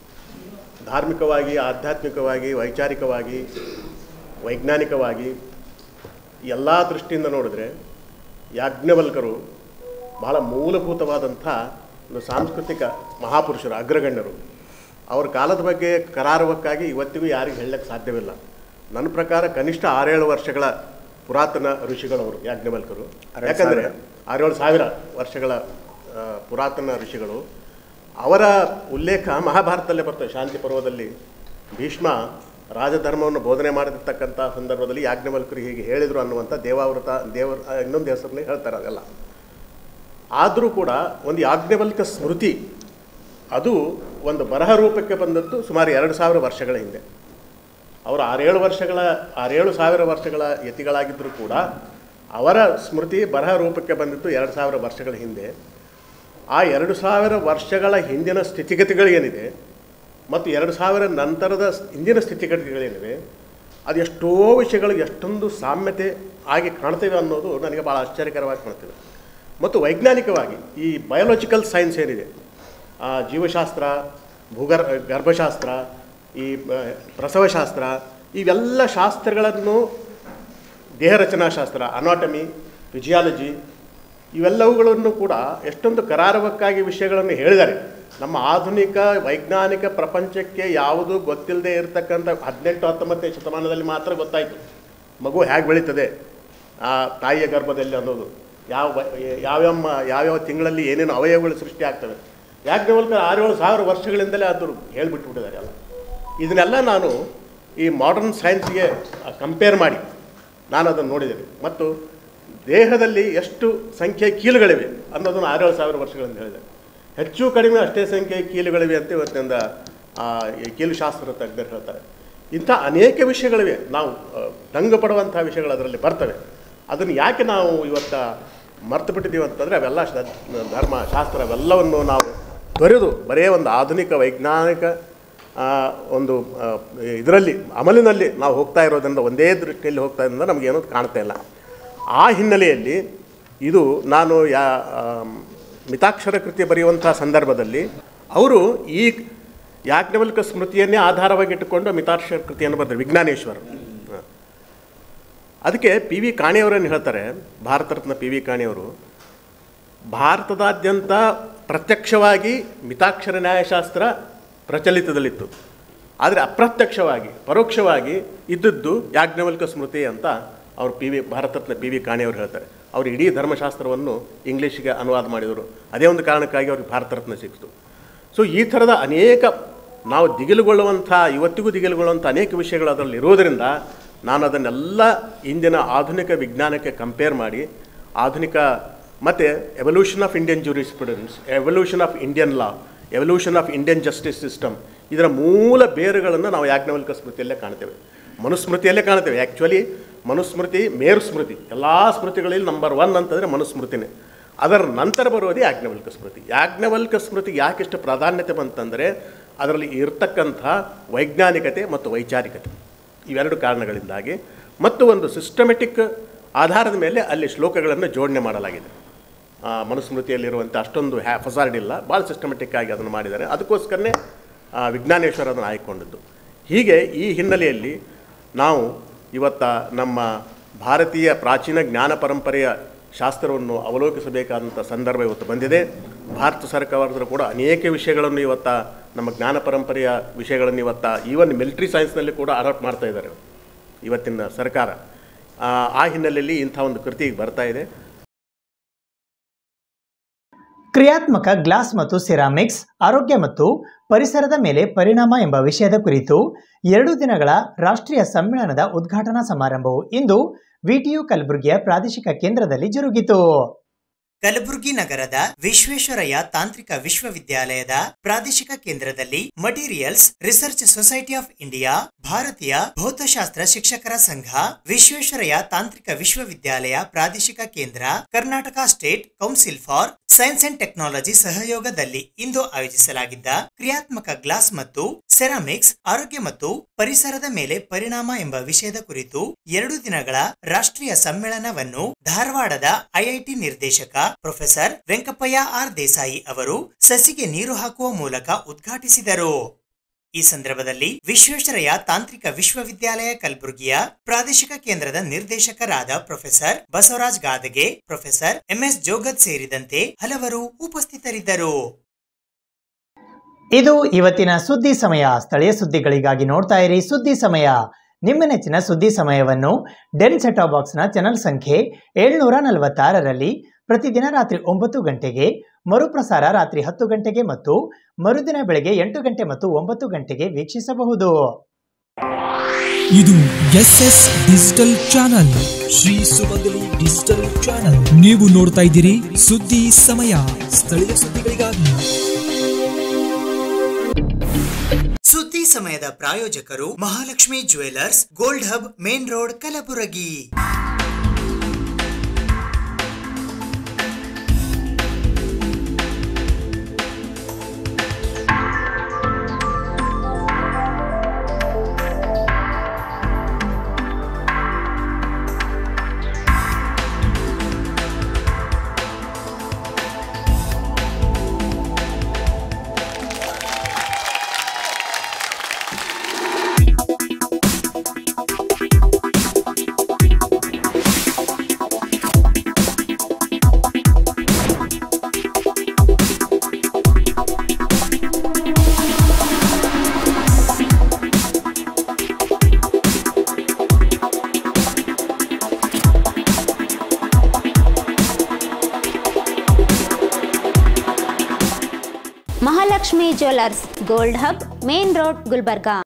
M: ಧಾರ್ಮಿಕವಾಗಿ, ಆಧ್ಯಾತ್ಮಿಕವಾಗಿ, ವೈಚಾರಿಕವಾಗಿ, ವೈಜ್ಞಾನಿಕವಾಗಿ ಎಲ್ಲ ದೃಷ್ಟಿಯಿಂದ ನೋಡಿದ್ರೆ ಯಾಜ್ಞವಲ್ಕರು ಬಹಳ ಮೂಲಭೂತವಾದಂಥ ಒಂದು ಸಾಂಸ್ಕೃತಿಕ ಮಹಾಪುರುಷರು, ಅಗ್ರಗಣ್ಯರು. ಅವ್ರ ಕಾಲದ ಬಗ್ಗೆ ಕರಾರುವಕ್ಕಾಗಿ ಇವತ್ತಿಗೂ ಯಾರಿಗೂ ಹೇಳಕ್ಕೆ ಸಾಧ್ಯವಿಲ್ಲ. ನನ್ನ ಪ್ರಕಾರ ಕನಿಷ್ಠ ಆರೇಳು ವರ್ಷಗಳ ಪುರಾತನ ಋಷಿಗಳವರು ಯಾಜ್ಞವಲ್ಕರು. ಯಾಕಂದರೆ ಆರೇಳು ಸಾವಿರ ವರ್ಷಗಳ ಪುರಾತನ ಋಷಿಗಳು. ಅವರ ಉಲ್ಲೇಖ ಮಹಾಭಾರತದಲ್ಲೇ ಬರ್ತವೆ. ಶಾಂತಿ ಪರ್ವದಲ್ಲಿ ಭೀಷ್ಮ ರಾಜಧರ್ಮವನ್ನು ಬೋಧನೆ ಮಾಡಿರ್ತಕ್ಕಂಥ ಸಂದರ್ಭದಲ್ಲಿ ಯಾಜ್ಞವಲ್ಕರು ಹೀಗೆ ಹೇಳಿದರು ಅನ್ನುವಂಥ ದೇವಾವೃತ ದೇವರ ಇನ್ನೊಂದು ಹೆಸರನ್ನೇ ಹೇಳ್ತಾರೆ. ಅದೆಲ್ಲ ಆದರೂ ಕೂಡ ಒಂದು ಯಾಜ್ಞವಲ್ಕ್ಯ ಸ್ಮೃತಿ ಅದು ಒಂದು ಬರಹ ರೂಪಕ್ಕೆ ಬಂದದ್ದು ಸುಮಾರು ಎರಡು ಸಾವಿರ ವರ್ಷಗಳ ಹಿಂದೆ. ಅವರು ಆರೇಳು ವರ್ಷಗಳ ಆರೇಳು ಸಾವಿರ ವರ್ಷಗಳ ಯತಿಗಳಾಗಿದ್ದರೂ ಕೂಡ ಅವರ ಸ್ಮೃತಿ ಬರಹ ರೂಪಕ್ಕೆ ಬಂದಿತ್ತು ಎರಡು ಸಾವಿರ ವರ್ಷಗಳ ಹಿಂದೆ. ಆ ಎರಡು ಸಾವಿರ ವರ್ಷಗಳ ಹಿಂದಿನ ಸ್ಥಿತಿಗತಿಗಳೇನಿದೆ ಮತ್ತು ಎರಡು ಸಾವಿರ ನಂತರದ ಹಿಂದಿನ ಸ್ಥಿತಿಗತಿಗಳೇನಿವೆ ಅದು ಎಷ್ಟೋ ವಿಷಯಗಳು ಎಷ್ಟೊಂದು ಸಾಮ್ಯತೆ ಆಗಿ ಕಾಣ್ತೇವೆ ಅನ್ನೋದು ನನಗೆ ಭಾಳ ಆಶ್ಚರ್ಯಕರವಾಗಿ ಕಾಣ್ತೇವೆ. ಮತ್ತು ವೈಜ್ಞಾನಿಕವಾಗಿ ಈ ಬಯೋಲಾಜಿಕಲ್ ಸೈನ್ಸ್ ಏನಿದೆ, ಜೀವಶಾಸ್ತ್ರ, ಭೂಗರ್ ಗರ್ಭಶಾಸ್ತ್ರ, ಈ ಪ್ರಸವಶಾಸ್ತ್ರ, ಇವೆಲ್ಲ ಶಾಸ್ತ್ರಗಳನ್ನು, ದೇಹರಚನಾಶಾಸ್ತ್ರ, ಅನಾಟಮಿ, ಫಿಜಿಯಾಲಜಿ, ಇವೆಲ್ಲವುಗಳನ್ನು ಕೂಡ ಎಷ್ಟೊಂದು ಕರಾರುವಕ್ಕಾಗಿ ವಿಷಯಗಳನ್ನು ಹೇಳಿದ್ದಾರೆ. ನಮ್ಮ ಆಧುನಿಕ ವೈಜ್ಞಾನಿಕ ಪ್ರಪಂಚಕ್ಕೆ ಯಾವುದು ಗೊತ್ತಿಲ್ಲದೆ ಇರತಕ್ಕಂಥ ಹದಿನೆಂಟು ಹತ್ತೊಂಬತ್ತನೇ ಶತಮಾನದಲ್ಲಿ ಮಾತ್ರ ಗೊತ್ತಾಯಿತು ಮಗು ಹೇಗೆ ಬೆಳೀತದೆ ಆ ತಾಯಿಯ ಗರ್ಭದಲ್ಲಿ ಅನ್ನೋದು, ಯಾವ ಯಾವ್ಯಾವ ಯಾವ್ಯಾವ ತಿಂಗಳಲ್ಲಿ ಏನೇನು ಅವಯವಗಳು ಸೃಷ್ಟಿ ಆಗ್ತವೆ. ಯಾಜ್ಞವಲ್ಕರ್ ಆರೇಳು ಸಾವಿರ ವರ್ಷಗಳಿಂದಲೇ ಅದು ಹೇಳಿಬಿಟ್ಬಿಟ್ಟಿದ್ದಾರೆ ಅಲ್ಲ. ಇದನ್ನೆಲ್ಲ ನಾನು ಈ ಮಾಡರ್ನ್ ಸೈನ್ಸ್ಗೆ ಕಂಪೇರ್ ಮಾಡಿ ನಾನು ಅದನ್ನು ನೋಡಿದ್ದೇನೆ. ಮತ್ತು ದೇಹದಲ್ಲಿ ಎಷ್ಟು ಸಂಖ್ಯೆ ಕೀಲುಗಳಿವೆ ಅನ್ನೋದನ್ನು ಆರೇಳು ಸಾವಿರ ವರ್ಷಗಳಿಂದ ಹೇಳಿದೆ. ಹೆಚ್ಚು ಕಡಿಮೆ ಅಷ್ಟೇ ಸಂಖ್ಯೆ ಕೀಲುಗಳಿವೆ ಅಂತ ಇವತ್ತಿನಿಂದ ಕೀಲುಶಾಸ್ತ್ರ ತಜ್ಞರು ಹೇಳ್ತಾರೆ. ಇಂಥ ಅನೇಕ ವಿಷಯಗಳಿವೆ, ನಾವು ದಂಗ ಪಡುವಂಥ ವಿಷಯಗಳು ಅದರಲ್ಲಿ ಬರ್ತವೆ. ಅದನ್ನು ಯಾಕೆ ನಾವು ಇವತ್ತು ಮರ್ತು ಬಿಟ್ಟಿದ್ದೀವಿ ಅಂತಂದರೆ ಅವೆಲ್ಲ ಧರ್ಮ ಶಾಸ್ತ್ರ ಅವೆಲ್ಲವನ್ನು ನಾವು ತೊರೆದು ಬರೀ ಒಂದು ಆಧುನಿಕ ವೈಜ್ಞಾನಿಕ ಒಂದು ಇದರಲ್ಲಿ ಅಮಲಿನಲ್ಲಿ ನಾವು ಹೋಗ್ತಾ ಇರೋದ್ರಿಂದ, ಒಂದೇ ದೃಷ್ಟಿಯಲ್ಲಿ ಹೋಗ್ತಾ ಇರೋದ್ರಿಂದ ನಮಗೇನೋ ಕಾಣ್ತಾ ಇಲ್ಲ. ಆ ಹಿನ್ನೆಲೆಯಲ್ಲಿ ಇದು ನಾನು ಯಾ ಮಿತಾಕ್ಷರ ಕೃತಿ ಬರೆಯುವಂಥ ಸಂದರ್ಭದಲ್ಲಿ ಅವರು ಈ ಯಾಜ್ಞವಲ್ಕ್ಯ ಸ್ಮೃತಿಯನ್ನೇ ಆಧಾರವಾಗಿಟ್ಟುಕೊಂಡು ಮಿತಾಕ್ಷರ ಕೃತಿಯನ್ನು ಬರೆದರು, ವಿಜ್ಞಾನೇಶ್ವರ. ಅದಕ್ಕೆ ಪಿ ವಿ ಕಾಣಿಯವರನ್ನು ಹೇಳ್ತಾರೆ, ಭಾರತ ರತ್ನ ಪಿ ವಿ ಕಾಣಿಯವರು, ಭಾರತದಾದ್ಯಂತ ಪ್ರತ್ಯಕ್ಷವಾಗಿ ಮಿತಾಕ್ಷರ ನ್ಯಾಯಶಾಸ್ತ್ರ ಪ್ರಚಲಿತದಲ್ಲಿತ್ತು. ಆದರೆ ಅಪ್ರತ್ಯಕ್ಷವಾಗಿ ಪರೋಕ್ಷವಾಗಿ ಇದ್ದದ್ದು ಯಾಜ್ಞವಲ್ಕ ಸ್ಮೃತಿ ಅಂತ ಅವರು P V Bharat Ratna P V ಕಾಣಿಯವರು ಹೇಳ್ತಾರೆ. ಅವರು ಇಡೀ ಧರ್ಮಶಾಸ್ತ್ರವನ್ನು ಇಂಗ್ಲೀಷಿಗೆ ಅನುವಾದ ಮಾಡಿದರು. ಅದೇ ಒಂದು ಕಾರಣಕ್ಕಾಗಿ ಅವ್ರಿಗೆ ಭಾರತ ರತ್ನ ಸಿಕ್ತು. ಸೊ ಈ ಥರದ ಅನೇಕ ನಾವು ದಿಗಿಲುಗೊಳ್ಳುವಂಥ ಇವತ್ತಿಗೂ ದಿಗಿಲುಗೊಳ್ಳುವಂಥ ಅನೇಕ ವಿಷಯಗಳು ಅದರಲ್ಲಿ ಇರೋದರಿಂದ ನಾನು ಅದನ್ನೆಲ್ಲ ಇಂದಿನ ಆಧುನಿಕ ವಿಜ್ಞಾನಕ್ಕೆ ಕಂಪೇರ್ ಮಾಡಿ ಆಧುನಿಕ ಮತ್ತು evolution of Indian jurisprudence, evolution of Indian law, evolution of Indian justice system, ಇದರ ಮೂಲ ಬೇರುಗಳನ್ನು ನಾವು ಯಾಜ್ಞವಲ್ಕ ಸ್ಮೃತಿಯಲ್ಲೇ ಕಾಣ್ತೇವೆ, ಮನುಸ್ಮೃತಿಯಲ್ಲೇ ಕಾಣ್ತೇವೆ. ಆ್ಯಕ್ಚುಲಿ ಮನುಸ್ಮೃತಿ ಮೇರು ಸ್ಮೃತಿ, ಎಲ್ಲ ಸ್ಮೃತಿಗಳಲ್ಲಿ ನಂಬರ್ ಒನ್ ಅಂತಂದರೆ ಮನುಸ್ಮೃತಿನೇ. ಅದರ ನಂತರ ಬರೋದೇ ಯಾಜ್ಞವಲ್ಕ ಸ್ಮೃತಿ. ಯಾಜ್ಞವಲ್ಕ ಸ್ಮೃತಿಗೆ ಯಾಕೆಷ್ಟು ಪ್ರಾಧಾನ್ಯತೆ ಬಂತಂದರೆ ಅದರಲ್ಲಿ ಇರತಕ್ಕಂಥ ವೈಜ್ಞಾನಿಕತೆ ಮತ್ತು ವೈಚಾರಿಕತೆ, ಇವೆರಡು ಕಾರಣಗಳಿಂದಾಗಿ, ಮತ್ತು ಒಂದು ಸಿಸ್ಟಮೆಟಿಕ್ ಆಧಾರದ ಮೇಲೆ ಅಲ್ಲಿ ಶ್ಲೋಕಗಳನ್ನು ಜೋಡಣೆ ಮಾಡಲಾಗಿದೆ. ಮನುಸ್ಮೃತಿಯಲ್ಲಿರುವಂಥ ಅಷ್ಟೊಂದು ಹ್ಯಾ ಫಸಾರ್ಡ್ ಇಲ್ಲ, ಭಾಳ ಸಿಸ್ಟಮೆಟಿಕ್ ಆಗಿ ಅದನ್ನು ಮಾಡಿದ್ದಾರೆ. ಅದಕ್ಕೋಸ್ಕರನೇ ವಿಜ್ಞಾನೇಶ್ವರ ಅದನ್ನು ಆಯ್ಕೊಂಡಿದ್ದು. ಹೀಗೆ ಈ ಹಿನ್ನೆಲೆಯಲ್ಲಿ ನಾವು ಇವತ್ತ ನಮ್ಮ ಭಾರತೀಯ ಪ್ರಾಚೀನ ಜ್ಞಾನ ಪರಂಪರೆಯ ಶಾಸ್ತ್ರವನ್ನು ಅವಲೋಕಿಸಬೇಕಾದಂಥ ಸಂದರ್ಭ ಇವತ್ತು ಬಂದಿದೆ. ಭಾರತ ಸರ್ಕಾರದರೂ ಕೂಡ ಅನೇಕ ವಿಷಯಗಳನ್ನು ಇವತ್ತ ನಮ್ಮ ಜ್ಞಾನ ಪರಂಪರೆಯ ವಿಷಯಗಳನ್ನು ಇವತ್ತ ಈವನ್ ಮಿಲಿಟ್ರಿ ಸೈನ್ಸ್ನಲ್ಲಿ ಕೂಡ ಅಡಾಪ್ಟ್ ಮಾಡ್ತಾ ಇದ್ದಾರೆ ಇವತ್ತಿನ ಸರ್ಕಾರ. ಆ ಹಿನ್ನೆಲೆಯಲ್ಲಿ ಇಂಥ ಒಂದು ಕೃತಿ ಬರ್ತಾ ಇದೆ.
B: ಕ್ರಿಯಾತ್ಮಕ ಗ್ಲಾಸ್ ಮತ್ತು ಸಿರಾಮಿಕ್ಸ್ ಆರೋಗ್ಯ ಮತ್ತು ಪರಿಸರದ ಮೇಲೆ ಪರಿಣಾಮ ಎಂಬ ವಿಷಯದ ಕುರಿತು ಎರಡು ದಿನಗಳ ರಾಷ್ಟ್ರೀಯ ಸಮ್ಮೇಳನದ ಉದ್ಘಾಟನಾ ಸಮಾರಂಭವು ಇಂದು ವಿಟಿಯು ಕಲಬುರಗಿಯ ಪ್ರಾದೇಶಿಕ ಕೇಂದ್ರದಲ್ಲಿ ಜರುಗಿತು. ಕಲಬುರಗಿ ನಗರದ ವಿಶ್ವೇಶ್ವರಯ್ಯ ತಾಂತ್ರಿಕ ವಿಶ್ವವಿದ್ಯಾಲಯದ ಪ್ರಾದೇಶಿಕ ಕೇಂದ್ರದಲ್ಲಿ materials research society of India, ಭಾರತೀಯ ಭೌತಶಾಸ್ತ್ರ ಶಿಕ್ಷಕರ ಸಂಘ, ವಿಶ್ವೇಶ್ವರಯ್ಯ ತಾಂತ್ರಿಕ ವಿಶ್ವವಿದ್ಯಾಲಯ ಪ್ರಾದೇಶಿಕ ಕೇಂದ್ರ, Karnataka state council for science and technology ಸಹಯೋಗದಲ್ಲಿ ಇಂದು ಆಯೋಜಿಸಲಾಗಿದ್ದ ಕ್ರಿಯಾತ್ಮಕ ಗ್ಲಾಸ್ ಮತ್ತು ಸೆರಾಮಿಕ್ಸ್ ಆರೋಗ್ಯ ಮತ್ತು ಪರಿಸರದ ಮೇಲೆ ಪರಿಣಾಮ ಎಂಬ ವಿಷಯದ ಕುರಿತು ಎರಡು ದಿನಗಳ ರಾಷ್ಟ್ರೀಯ ಸಮ್ಮೇಳನವನ್ನು ಧಾರವಾಡದ ಐಐಟಿ ನಿರ್ದೇಶಕ ಪ್ರೊಫೆಸರ್ ವೆಂಕಪ್ಪಯ್ಯ ಆರ್ ದೇಸಾಯಿ ಅವರು ಸಸಿಗೆ ನೀರು ಹಾಕುವ ಮೂಲಕ ಉದ್ಘಾಟಿಸಿದರು. ಈ ಸಂದರ್ಭದಲ್ಲಿ ವಿಶ್ವೇಶ್ವರಯ್ಯ ತಾಂತ್ರಿಕ ವಿಶ್ವವಿದ್ಯಾಲಯ ಕಲಬುರಗಿಯ ಪ್ರಾದೇಶಿಕ ಕೇಂದ್ರದ ನಿರ್ದೇಶಕರಾದ professor Basavaraj Gadage, professor MS Jogad ಸೇರಿದಂತೆ ಹಲವರು ಉಪಸ್ಥಿತರಿದ್ದರು. ಇದು ಇವತ್ತಿನ ಸುದ್ದಿ ಸಮಯ. ಸ್ಥಳೀಯ ಸುದ್ದಿಗಳಿಗಾಗಿ ನೋಡ್ತಾ ಇರಿ ಸುದ್ದಿ ಸಮಯ. ನಿಮ್ಮ ನೆಚ್ಚಿನ ಸುದ್ದಿ ಸಮಯವನ್ನು ಡೆನ್ ಸೆಟಾಪ್ ಬಾಕ್ಸ್ನ ಚಾನೆಲ್ ಸಂಖ್ಯೆ ಏಳ್ನೂರ ನಲವತ್ತಾರರಲ್ಲಿ ಪ್ರತಿದಿನ ರಾತ್ರಿ ಒಂಬತ್ತು ಗಂಟೆಗೆ, ಮರುಪ್ರಸಾರ ರಾತ್ರಿ ಹತ್ತು ಗಂಟೆಗೆ ಮತ್ತು ಮರುದಿನ ಬೆಳಗ್ಗೆ ಎಂಟು ಗಂಟೆ ಮತ್ತು ಒಂಬತ್ತು ಗಂಟೆಗೆ ವೀಕ್ಷಿಸಬಹುದು.
A: ಇದು S S digital channel, Shri Sumangali digital channel. ನೀವು ನೋಡ್ತಾ ಇದ್ದೀರಿ ಸುದ್ದಿ ಸಮಯ, ಸ್ಥಳೀಯ ಸುದ್ದಿಗಳಿಗಾಗಿ.
B: ಸುದ್ದಿ ಸಮಯದ ಪ್ರಾಯೋಜಕರು Mahalakshmi jewellers, gold hub, main road, Kalaburagi.
C: Mahalakshmi jewellers, gold hub, main road, Gulbarga.